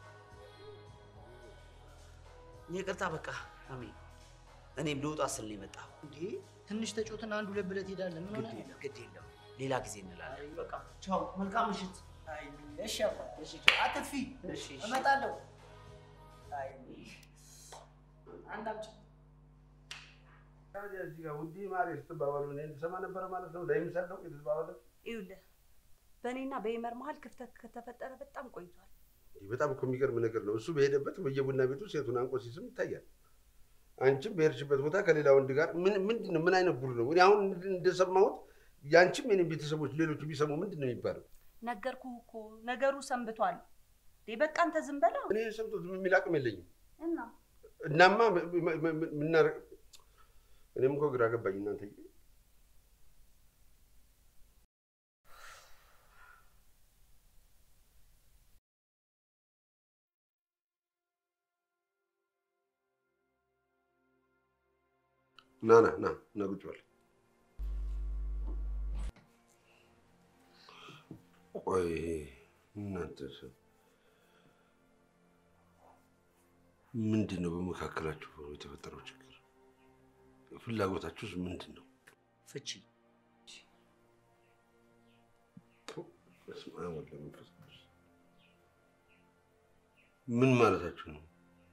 ይቅርታ በቃ አሜን። እኔም ልውጣ ስል ነው የመጣው።
እንዴ ትንሽ ተጮትና አንድ ሁለት ብለህ ትሄዳለህ። ምን ሆነ?
ግድ የለም ግድ የለም። ሌላ ጊዜ እንላለን። በቃ ቻው። መልካም ምሽት።
አይ እሺ አባ እሺ አትጥፊ።
እሺ
እመጣለሁ። አይ አንድ አምጪ።
ታዲያ እዚህ ጋር ውዴ ማሬ ስትባባሉ እኔ እንድሰማ ነበረ ማለት ነው? ላይምሰለው የተባባለ
ይኸውልህ በእኔና በይመር መሀል ክፍተት ከተፈጠረ በጣም ቆይቷል።
በጣም እኮ የሚገርም ነገር ነው። እሱ በሄደበት በየቡና ቤቱ ሴቱን አንቆ ሲስም ይታያል። አንቺም በሄድሽበት ቦታ ከሌላ ወንድ ጋር ምን ምንድን ነው? ምን አይነት ጉድ ነው? እኔ አሁን እንደሰማሁት ያንቺም የኔም ቤተሰቦች ሌሎቹ ቢሰሙ ምንድን ነው የሚባለው?
ነገርኩህ እኮ ነገሩ ሰንብቷል። በቃ አንተ ዝም በላ።
እኔ ሰምቶ ዝም የሚል አቅም የለኝም።
እና
እናማ ምናደርግ እኔም እኮ ግራ ገባኝ እናንተ። ና ና ና ና ቁጭ በል። ቆይ እናንተ ምንድን ነው በመካከላችሁ የተፈጠረው ችግር? ፍላጎታችሁስ ምንድን ነው?
ፍቺ።
በስመ አብ ወወልድ ወመንፈስ ቅዱስ። ምን ማለታችሁ ነው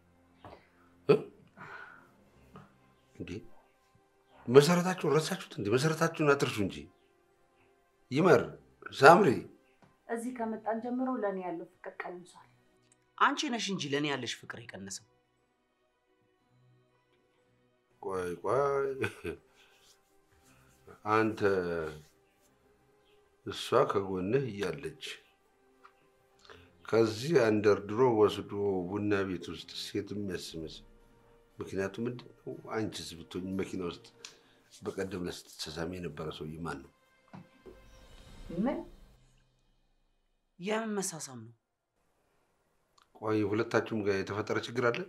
እንዴ? መሰረታችሁን ረሳችሁት እንዴ? መሰረታችሁን አትርሱ እንጂ። ይመር ሳምሪ፣
እዚህ ከመጣን ጀምሮ ለኔ ያለው ፍቅር ቀንሷል።
አንቺ ነሽ እንጂ ለኔ ያለሽ ፍቅር የቀነሰው።
ቆይ ቆይ አንተ እሷ ከጎንህ እያለች ከዚህ አንደርድሮ ወስዶ ቡና ቤት ውስጥ ሴት የሚያስመስል ምክንያቱ ምንድን ነው? አንቺስ ብትሆኝ መኪና ውስጥ በቀደም ለስትሰሳሚ የነበረ ሰውዬ ማን ነው?
ምን የምን መሳሳም ነው?
ቆይ ሁለታችሁም ጋር የተፈጠረ ችግር አለ?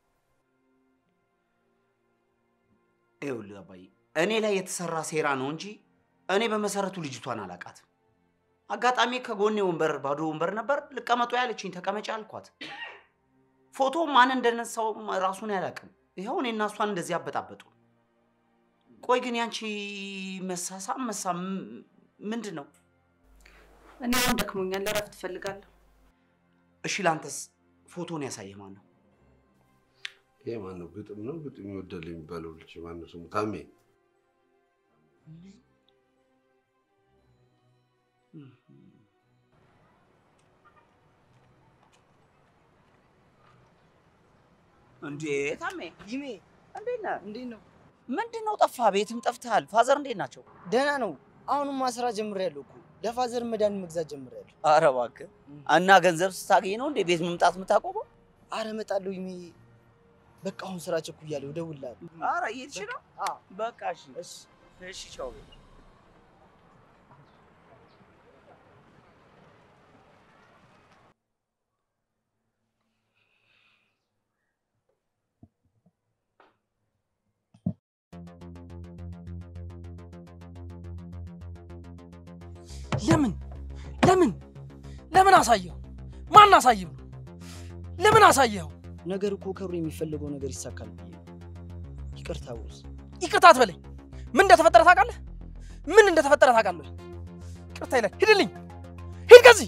ይኸውልህ አባዬ እኔ ላይ የተሰራ ሴራ ነው እንጂ እኔ በመሰረቱ ልጅቷን አላውቃትም። አጋጣሚ ከጎኔ ወንበር ባዶ ወንበር ነበር ልቀመጡ ያለችኝ ተቀመጪ አልኳት። ፎቶ ማን እንደነሳው ራሱን ያላቅም። ይሄው እኔና እሷን እንደዚህ አበጣበጡ። ቆይ ግን ያንቺ መሳሳም መሳም ምንድነው?
እኔ አሁን ደክሞኛል እረፍት ፈልጋለሁ።
እሺ ላንተስ ፎቶን ያሳየህ ማን ነው?
ይሄ ማን ነው? ግጥም ነው ግጥም ይወዳል የሚባለው ልጅ ማን ነው ስሙ? ታሜ እንዴ ታሜ
ይሜ
እንዴት ነህ?
እንዴት ነው?
ምንድነው ጠፋ? ቤትም ጠፍተሃል። ፋዘር እንዴት ናቸው?
ደህና ነው። አሁንም ማስራ ጀምሬያለሁ እኮ ለፋዘር መድኃኒት መግዛት ጀምሬያለሁ።
ኧረ እባክህ እና ገንዘብ ስታገኝ ነው እንዴ ቤት መምጣት የምታቆመው?
ኧረ እመጣለሁ ይሜ። በቃ አሁን ስራ ቸኩያለሁ፣ እደውልልሃለሁ።
ኧረ እየሄድሽ ነው?
አዎ
በቃ እሺ
እሺ
እሺ ቻው።
ለምን ለምን ለምን አሳየው? ማን አሳየው? ለምን አሳየው?
ነገር እኮ ከብሩ የሚፈልገው ነገር ይሳካል ብዬ ይቅርታ ውስ
ይቅርታ አትበለኝ። ምን እንደተፈጠረ ታውቃለህ? ምን እንደተፈጠረ ታውቃለህ? ይቅርታ ይላል። ሂድልኝ፣ ሂድ ከዚህ።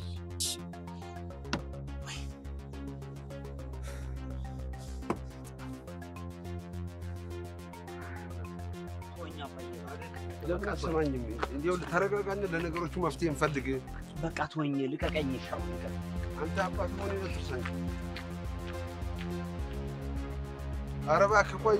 ለምን አሰማኝም? እንዴው ተረጋጋና ለነገሮቹ መፍትሄ እንፈልግ።
በቃ ተወኝ፣ ልቀቀኝ። ሻው
አንተ አባት ሆነ ይወጥሰኝ። ኧረ እባክህ ቆይ።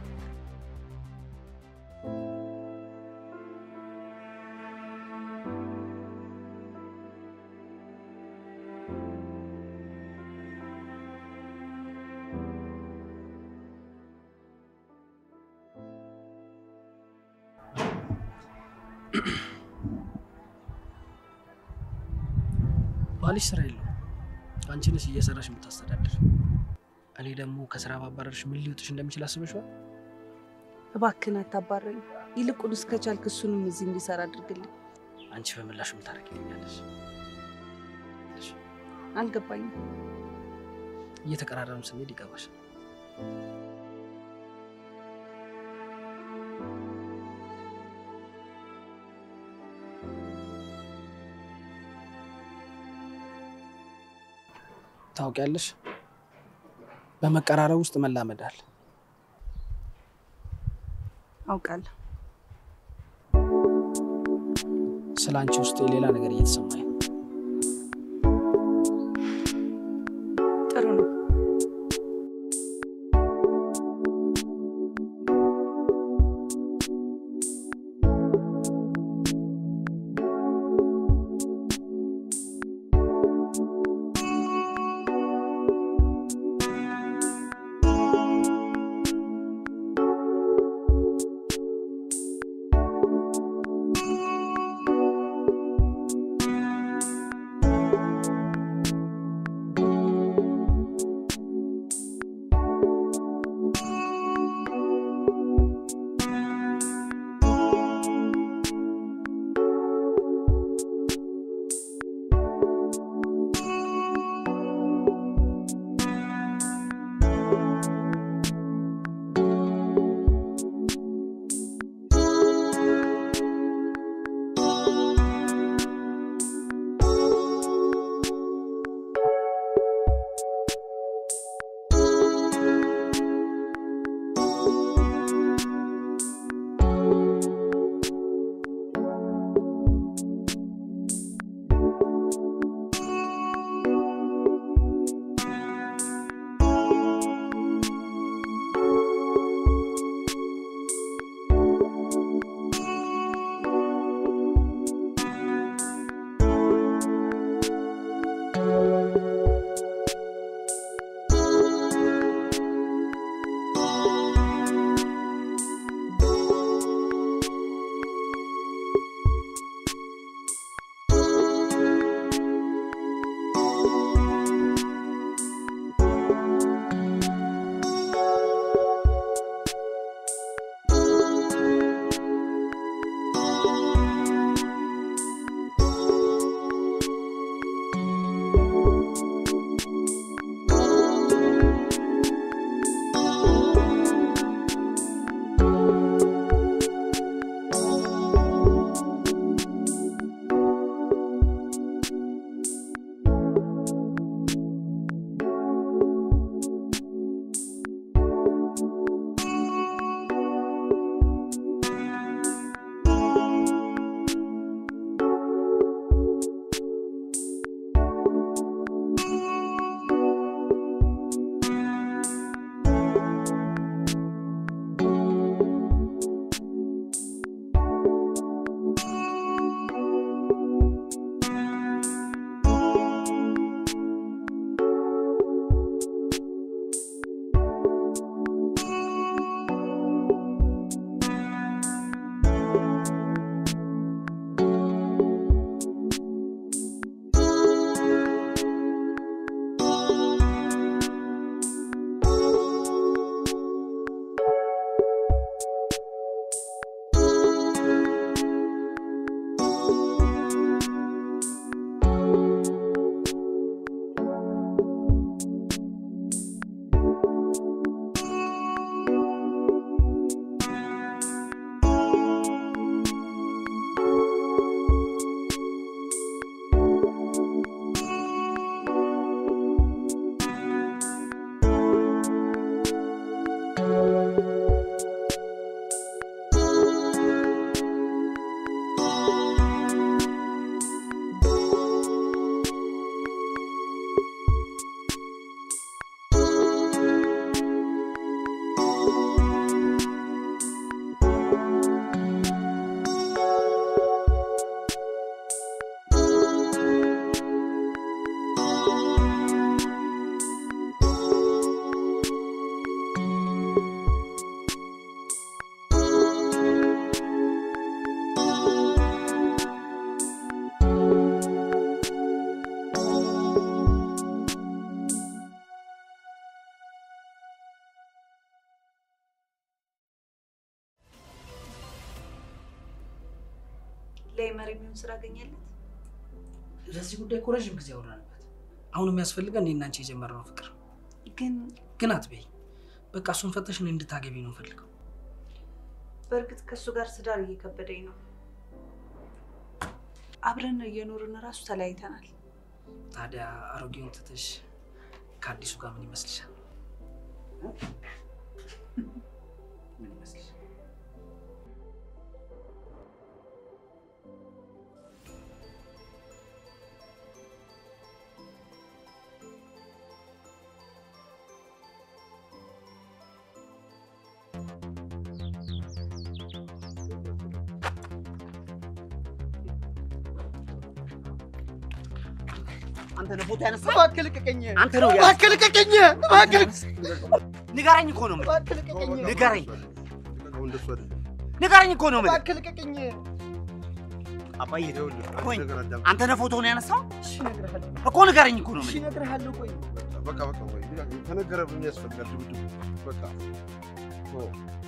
ባልሽ ስራ የለው፣ አንቺ ነሽ እየሰራሽ የምታስተዳድር። እኔ ደግሞ ከስራ ባባረርሽ ምን ሊውጥሽ እንደሚችል አስበሽዋል?
እባክህን አታባረኝ። ይልቁንስ ከቻልክ እሱንም እዚህ እንዲሰራ አድርግልኝ።
አንቺ በምላሽ ምን ታደርጊልኛለሽ?
አልገባኝም።
እየተቀራረብን ስንሄድ ይገባሻል። ታውቂያለሽ፣ በመቀራረብ ውስጥ መላመዳል።
አውቃለሁ።
ስላንቺ ውስጥ ሌላ ነገር እየተሰማኝ ነው።
ጥሩ ነው። ለይመር የሚሆን ስራ አገኘለት?
ለዚህ ጉዳይ እኮ ረዥም ጊዜ አወራንበት። አሁን የሚያስፈልገን እኔና አንቺ የጀመርነው ፍቅር
ግን
ግን አትበይ። በቃ እሱን ፈተሽ እኔ እንድታገቢ ነው ፈልገው።
በእርግጥ ከሱ ጋር ትዳር እየከበደኝ ነው። አብረን እየኖርን ራሱ ተለያይተናል።
ታዲያ አሮጌውን ትተሽ ከአዲሱ ጋር ምን ይመስልሻል? ምን ይመስልሻል?
አንተ ነው ፎቶ ያነሳው?
እባክህ ልቀቀኝ!
አንተ ነው ያነሳው?
እባክህ ልቀቀኝ! እባክህ
ንገረኝ እኮ ነው የምልህ።
እባክህ ልቀቀኝ!
ንገረኝ
እንደሱ አይደለም።
ንገረኝ እኮ ነው የምልህ።
እባክህ ልቀቀኝ!
አባዬ
ቆይ
አንተ ነው ፎቶውን ያነሳው?
እሺ እነግርሃለሁ
እኮ ንገረኝ እኮ ነው
እሺ
የምልህ።
እነግርሃለሁ። ቆይ
በቃ በቃ ወይ ተነገረ ምን ያስፈልጋል? ድብድቡ በቃ ኦ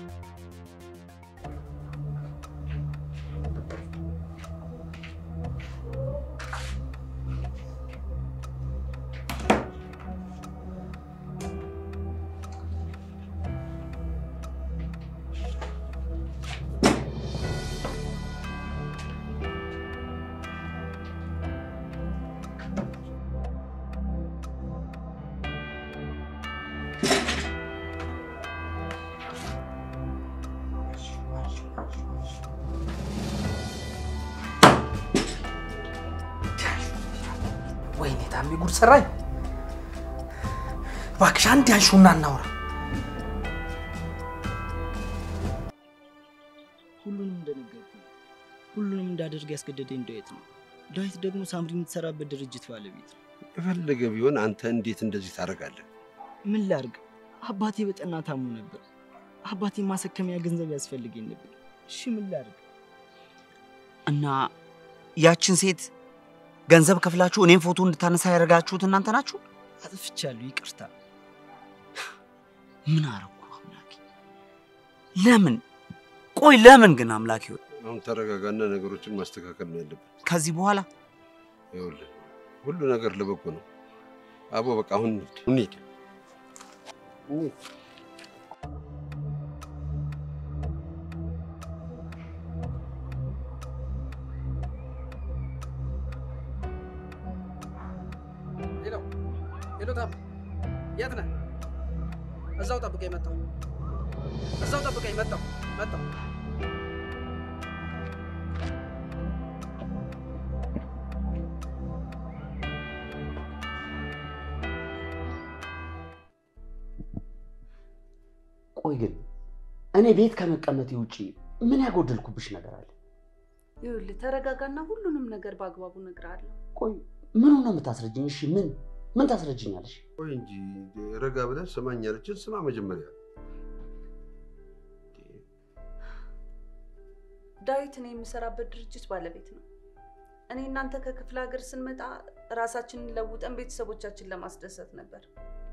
ወይኔ ታሜ ጉድ ሰራኝ። እባክሽ አንድ ያንሹና እናውራ።
ሁሉንም እንደነገርኩህ ሁሉንም እንዳደርግ ያስገደደኝ ዳዊት ነው። ዳዊት ደግሞ ሳምሪ የምትሰራበት ድርጅት ባለቤት ነው።
የፈለገ ቢሆን አንተ እንዴት እንደዚህ ታደርጋለህ?
ምን ላድርግ? አባቴ በጠና ታሞ ነበር። አባቴ ማሰከሚያ ገንዘብ ያስፈልገኝ ነበር። እሺ ምን ላድርግ?
እና ያችን ሴት ገንዘብ ከፍላችሁ እኔን ፎቶ እንድታነሳ ያደርጋችሁት እናንተ ናችሁ?
አጥፍቻለሁ፣ ይቅርታ።
ምን አረኩ አምላኬ? ለምን? ቆይ ለምን ግን አምላኬ?
አሁን ተረጋጋና ነገሮችን ማስተካከል ነው ያለብን።
ከዚህ በኋላ
ይኸውልህ ሁሉ ነገር ለበጎ ነው። አቦ በቃ አሁን እንሂድ።
ሄሎ ሄሎ፣ ታም የት ነህ? እዛው ጠብቀኝ፣ መጣሁ። እዛው ጠብቀኝ፣ መጣሁ መጣሁ።
ቆይ ግን እኔ ቤት ከመቀመጤ ውጪ ምን ያጎደልኩብሽ ነገር አለ?
ይኸውልህ ተረጋጋና ሁሉንም ነገር በአግባቡ እነግርሃለሁ።
ቆይ ምን ነው የምታስረጅኝ? እሺ ምን ምን ታስረጅኛለሽ?
ቆይ እንጂ ረጋ ብለህ ስማኝ ያለችን ስማ መጀመሪያ።
ዳዊት እኔ የምሰራበት ድርጅት ባለቤት ነው። እኔ እናንተ ከክፍለ ሀገር ስንመጣ ራሳችንን ለውጠን ቤተሰቦቻችን ለማስደሰት ነበር።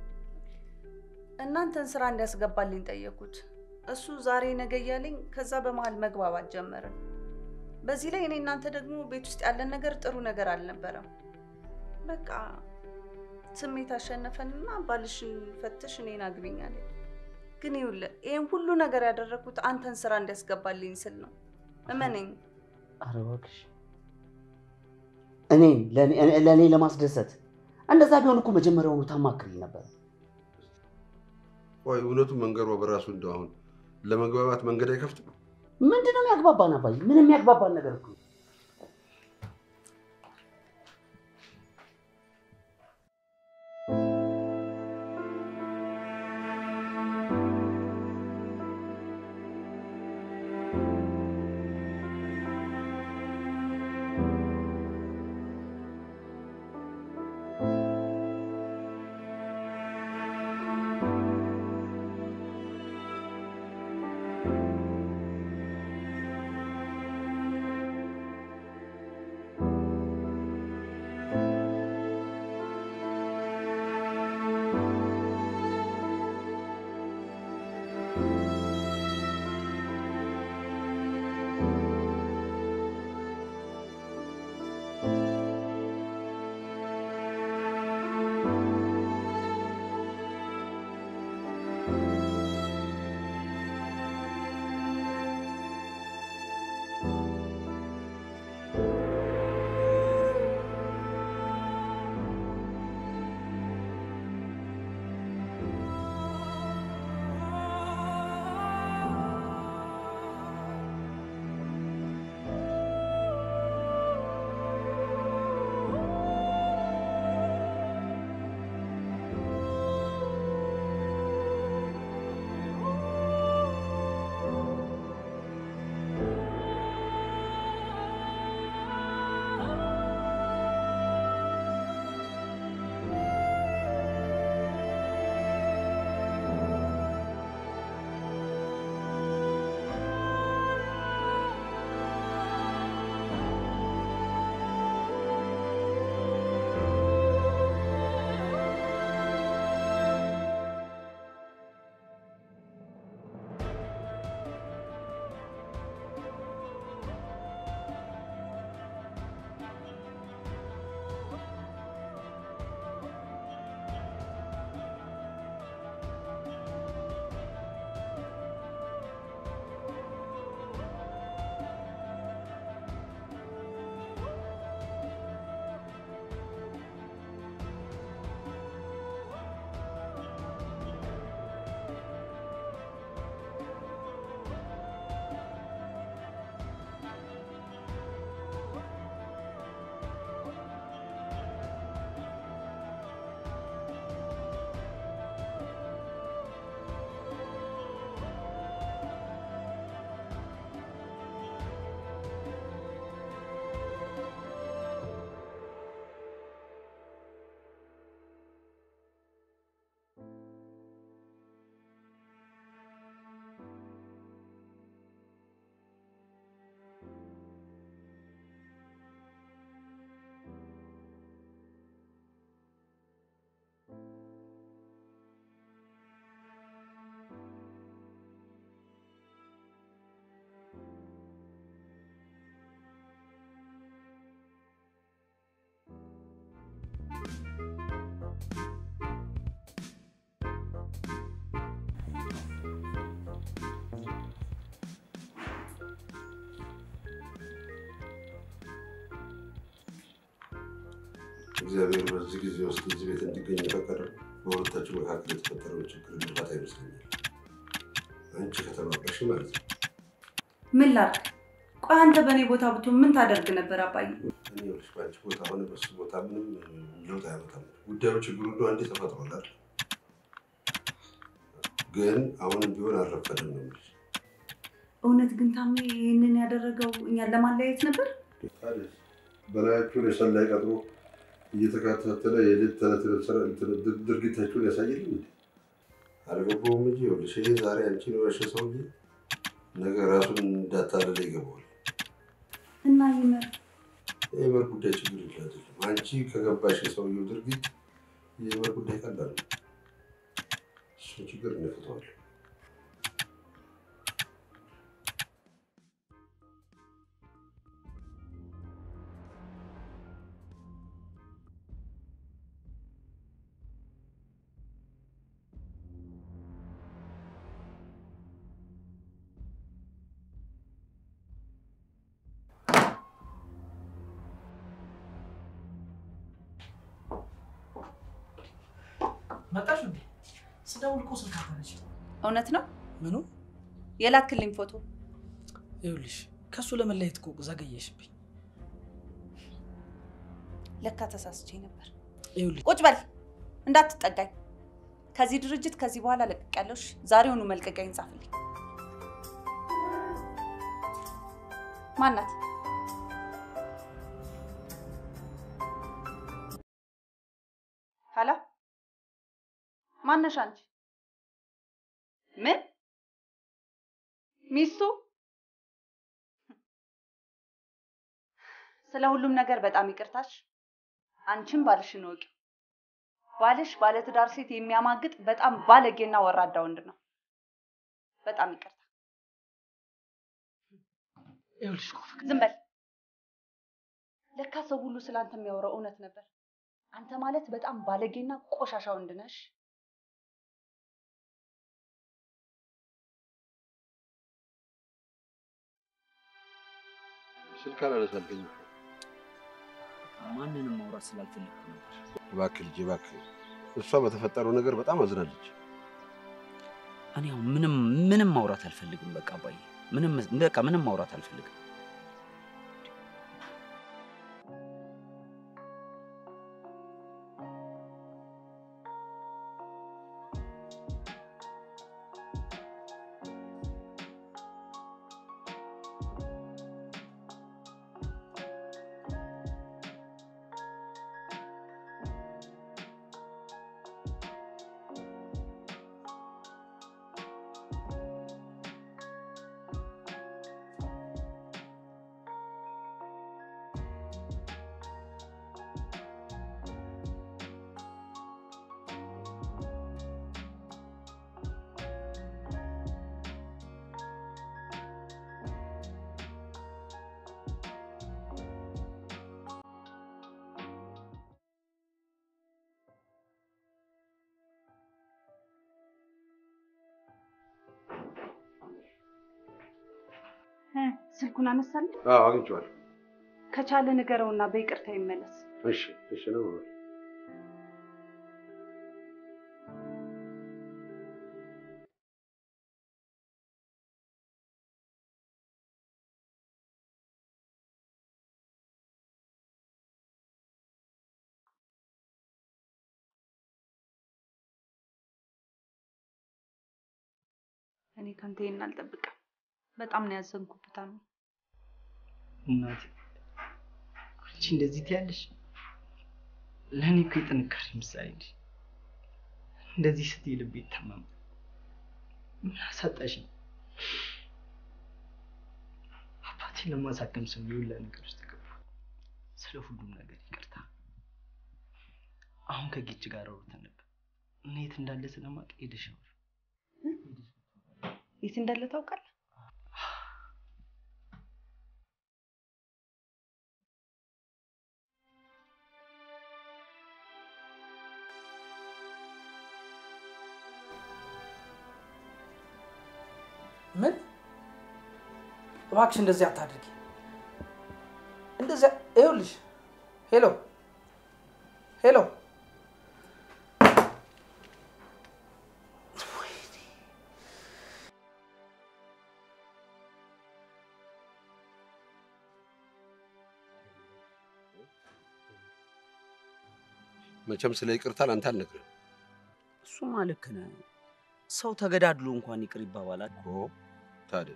እናንተን ስራ እንዲያስገባልኝ ጠየቁት። እሱ ዛሬ ነገ እያለኝ ከዛ በመሃል መግባባት ጀመርን። በዚህ ላይ እኔ እናንተ ደግሞ ቤት ውስጥ ያለን ነገር ጥሩ ነገር አልነበረም። በቃ ስሜት አሸነፈንና ባልሽን ፈትሽ እኔን አግቢኝ አለኝ። ግን ይኸውልህ ይሄን ሁሉ ነገር ያደረኩት አንተን ስራ እንዲያስገባልኝ ስል ነው። እመነኝ።
ኧረ እባክሽ እኔን ለእኔ ለማስደሰት እንደዛ ቢሆን እኮ መጀመሪያውኑ ታማክሪኝ ነበር።
ቆይ እውነቱን መንገሯ በራሱ እንደው አሁን ለመግባባት መንገድ አይከፍትም?
ምንድነው የሚያግባባን አባዬ? ምንም የሚያግባባን ነገር እኮ
እግዚአብሔር በዚህ ጊዜ ውስጥ እዚህ ቤት እንዲገኝ የፈቀደው በሁለታችሁ መካከል የተፈጠረው ችግር ልፋት አይመስለኛል። አንቺ ከተባበርሽ ማለት ነው።
ምን ላድርግ? ቆይ አንተ በእኔ ቦታ ብትሆን ምን ታደርግ ነበር አባዬ?
እኔ ልጅ ባንቺ ቦታ ሆነ በሱ ቦታ ምንም ለውጥ አያመጣም። ጉዳዩ ችግሩ እንደው አንዴ ተፈጥሯል አይደል? ግን አሁንም ቢሆን አልረፈደም ነው የምልሽ።
እውነት ግን ታሜ ይህንን ያደረገው እኛን ለማለያየት ነበር?
ታዲያ በላያችሁ ላይ ሰላይ ቀጥሮ እየተከታተለ የሌት ተለት ድርጊታችሁን ያሳየልኝ እንዴ? አልገባውም እንጂ ይኸውልሽ ይሄ ዛሬ አንቺን የዋሸ ሰውዬ ነገ ራሱን እንዳታለለ ይገባዋል።
እና ይመር
የይመር ጉዳይ ችግር የለም። አንቺ ከገባሽ የሰውየው ድርጊት የይመር ጉዳይ ቀላል ነው። እሱ ችግር እንፈታዋለን።
መጣሽ እንዴ? ስደውል እኮ ስልክ አታነሺ።
እውነት ነው?
ምኑ?
የላክልኝ ፎቶ።
ይኸውልሽ ከሱ ለመለየት እኮ ዘገየሽብኝ።
ለካ ተሳስቼ ነበር።
ይኸውልሽ
ቁጭ በል እንዳትጠጋኝ። ከዚህ ድርጅት ከዚህ በኋላ ለቅቄያለሁ። ዛሬውኑ መልቀቂያዬን ጻፍልኝ። ማናት? ሀላ ማነሽ አንቺ? ምን ሚስቱ? ስለ ሁሉም ነገር በጣም ይቅርታሽ። አንቺም ባልሽን ወቂ። ባልሽ ባለትዳር ሴት የሚያማግጥ በጣም ባለጌና ወራዳ ወንድ ነው። በጣም ይቅርታ።
ይኸውልሽ
ዝም በል። ለካ ሰው ሁሉ ስላንተ የሚያወራው እውነት ነበር። አንተ ማለት በጣም ባለጌና ቆሻሻ ወንድ ነሽ።
ስልክ አላነሳልኝ።
ማንንም ማውራት ስላልፈለኩ ነበር።
እባክህ ልጄ እባክህ። እሷ በተፈጠረው ነገር በጣም አዝናለች።
እኔ አሁን ምንም ምንም ማውራት አልፈልግም። በቃ አባዬ ምንም በቃ ምንም ማውራት አልፈልግም።
ስልኩን አነሳልኝ?
አዎ አግኝቼዋለሁ።
ከቻለ ንገረውና በይቅርታ ይመለስ።
እሺ እሺ ነው።
እኔ ካንተ ይሄን አልጠብቅም። በጣም ነው ያዘንኩበት። ነው
እናቴ አንቺ እንደዚህ ትያለሽ? ለኔ እኮ የጥንካሬ ምሳሌ ነሽ። እንደዚህ ስትይ ልቤ ይታመማል። ምን አሳጣሽኝ? አባቴን ለማሳከም ስም ይውላ ነገር ውስጥ ገባ። ስለ ሁሉም ነገር ይቅርታ። አሁን ከጌች ጋር አውርተን ነበር። እኔ የት እንዳለ ስለማውቅ ሄደሽ ነው።
የት እንዳለ ታውቃለህ?
ምን? እባክሽ እንደዚህ አታድርጊ። እንደዚህ ይኸውልሽ፣ ሄሎ ሄሎ
መቼም ስለ ይቅርታ ላንተ አልነግርህም።
እሱማ ልክ ነህ። ሰው ተገዳድሎ እንኳን ይቅር ይባባላል
እኮ። ታዲያ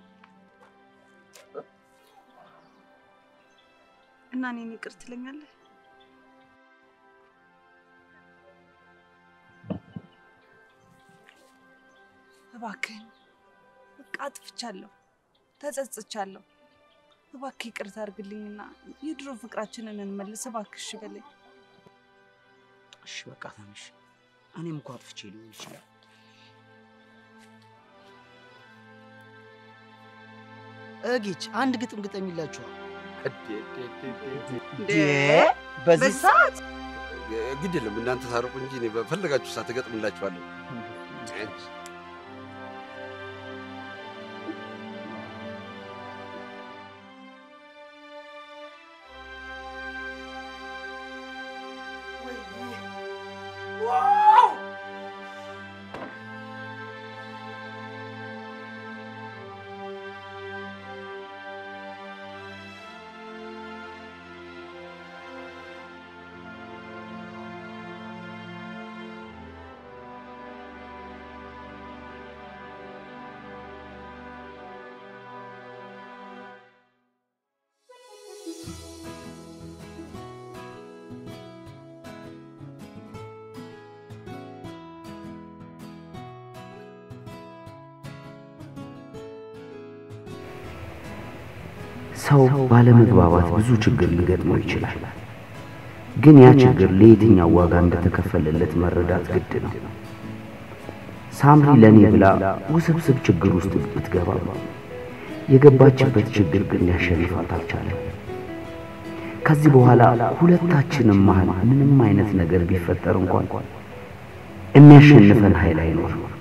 እና እኔን ይቅር ትለኛለህ? እባክህን በቃ አጥፍቻለሁ፣ ተጸጽቻለሁ። እባክህ ይቅርታ አድርግልኝና የድሮ ፍቅራችንን እንመልስ እባክህ። እሺ በለኝ።
እሺ በቃ ተነሽ። እኔም እኮ አጥፍቼ ሊሆን ይችላል።
እጊች አንድ ግጥም ግጠሚላችኋል።
እንዴ በዚህ ሰዓት
ግድ የለም እናንተ ታርቁ እንጂ እኔ በፈለጋችሁ ሰዓት እገጥምላችኋለሁ።
ሰው ባለመግባባት ብዙ ችግር ሊገጥመው ይችላል። ግን ያ ችግር ለየትኛው ዋጋ እንደተከፈለለት መረዳት ግድ ነው። ሳምሪ ለኔ ብላ ውስብስብ ችግር ውስጥ ብትገባ የገባችበት ችግር ግን ሊያሸንፋት አልቻለም። ከዚህ በኋላ ሁለታችንም መሃል ምንም አይነት ነገር ቢፈጠር እንኳን የሚያሸንፈን ኃይል አይኖርም።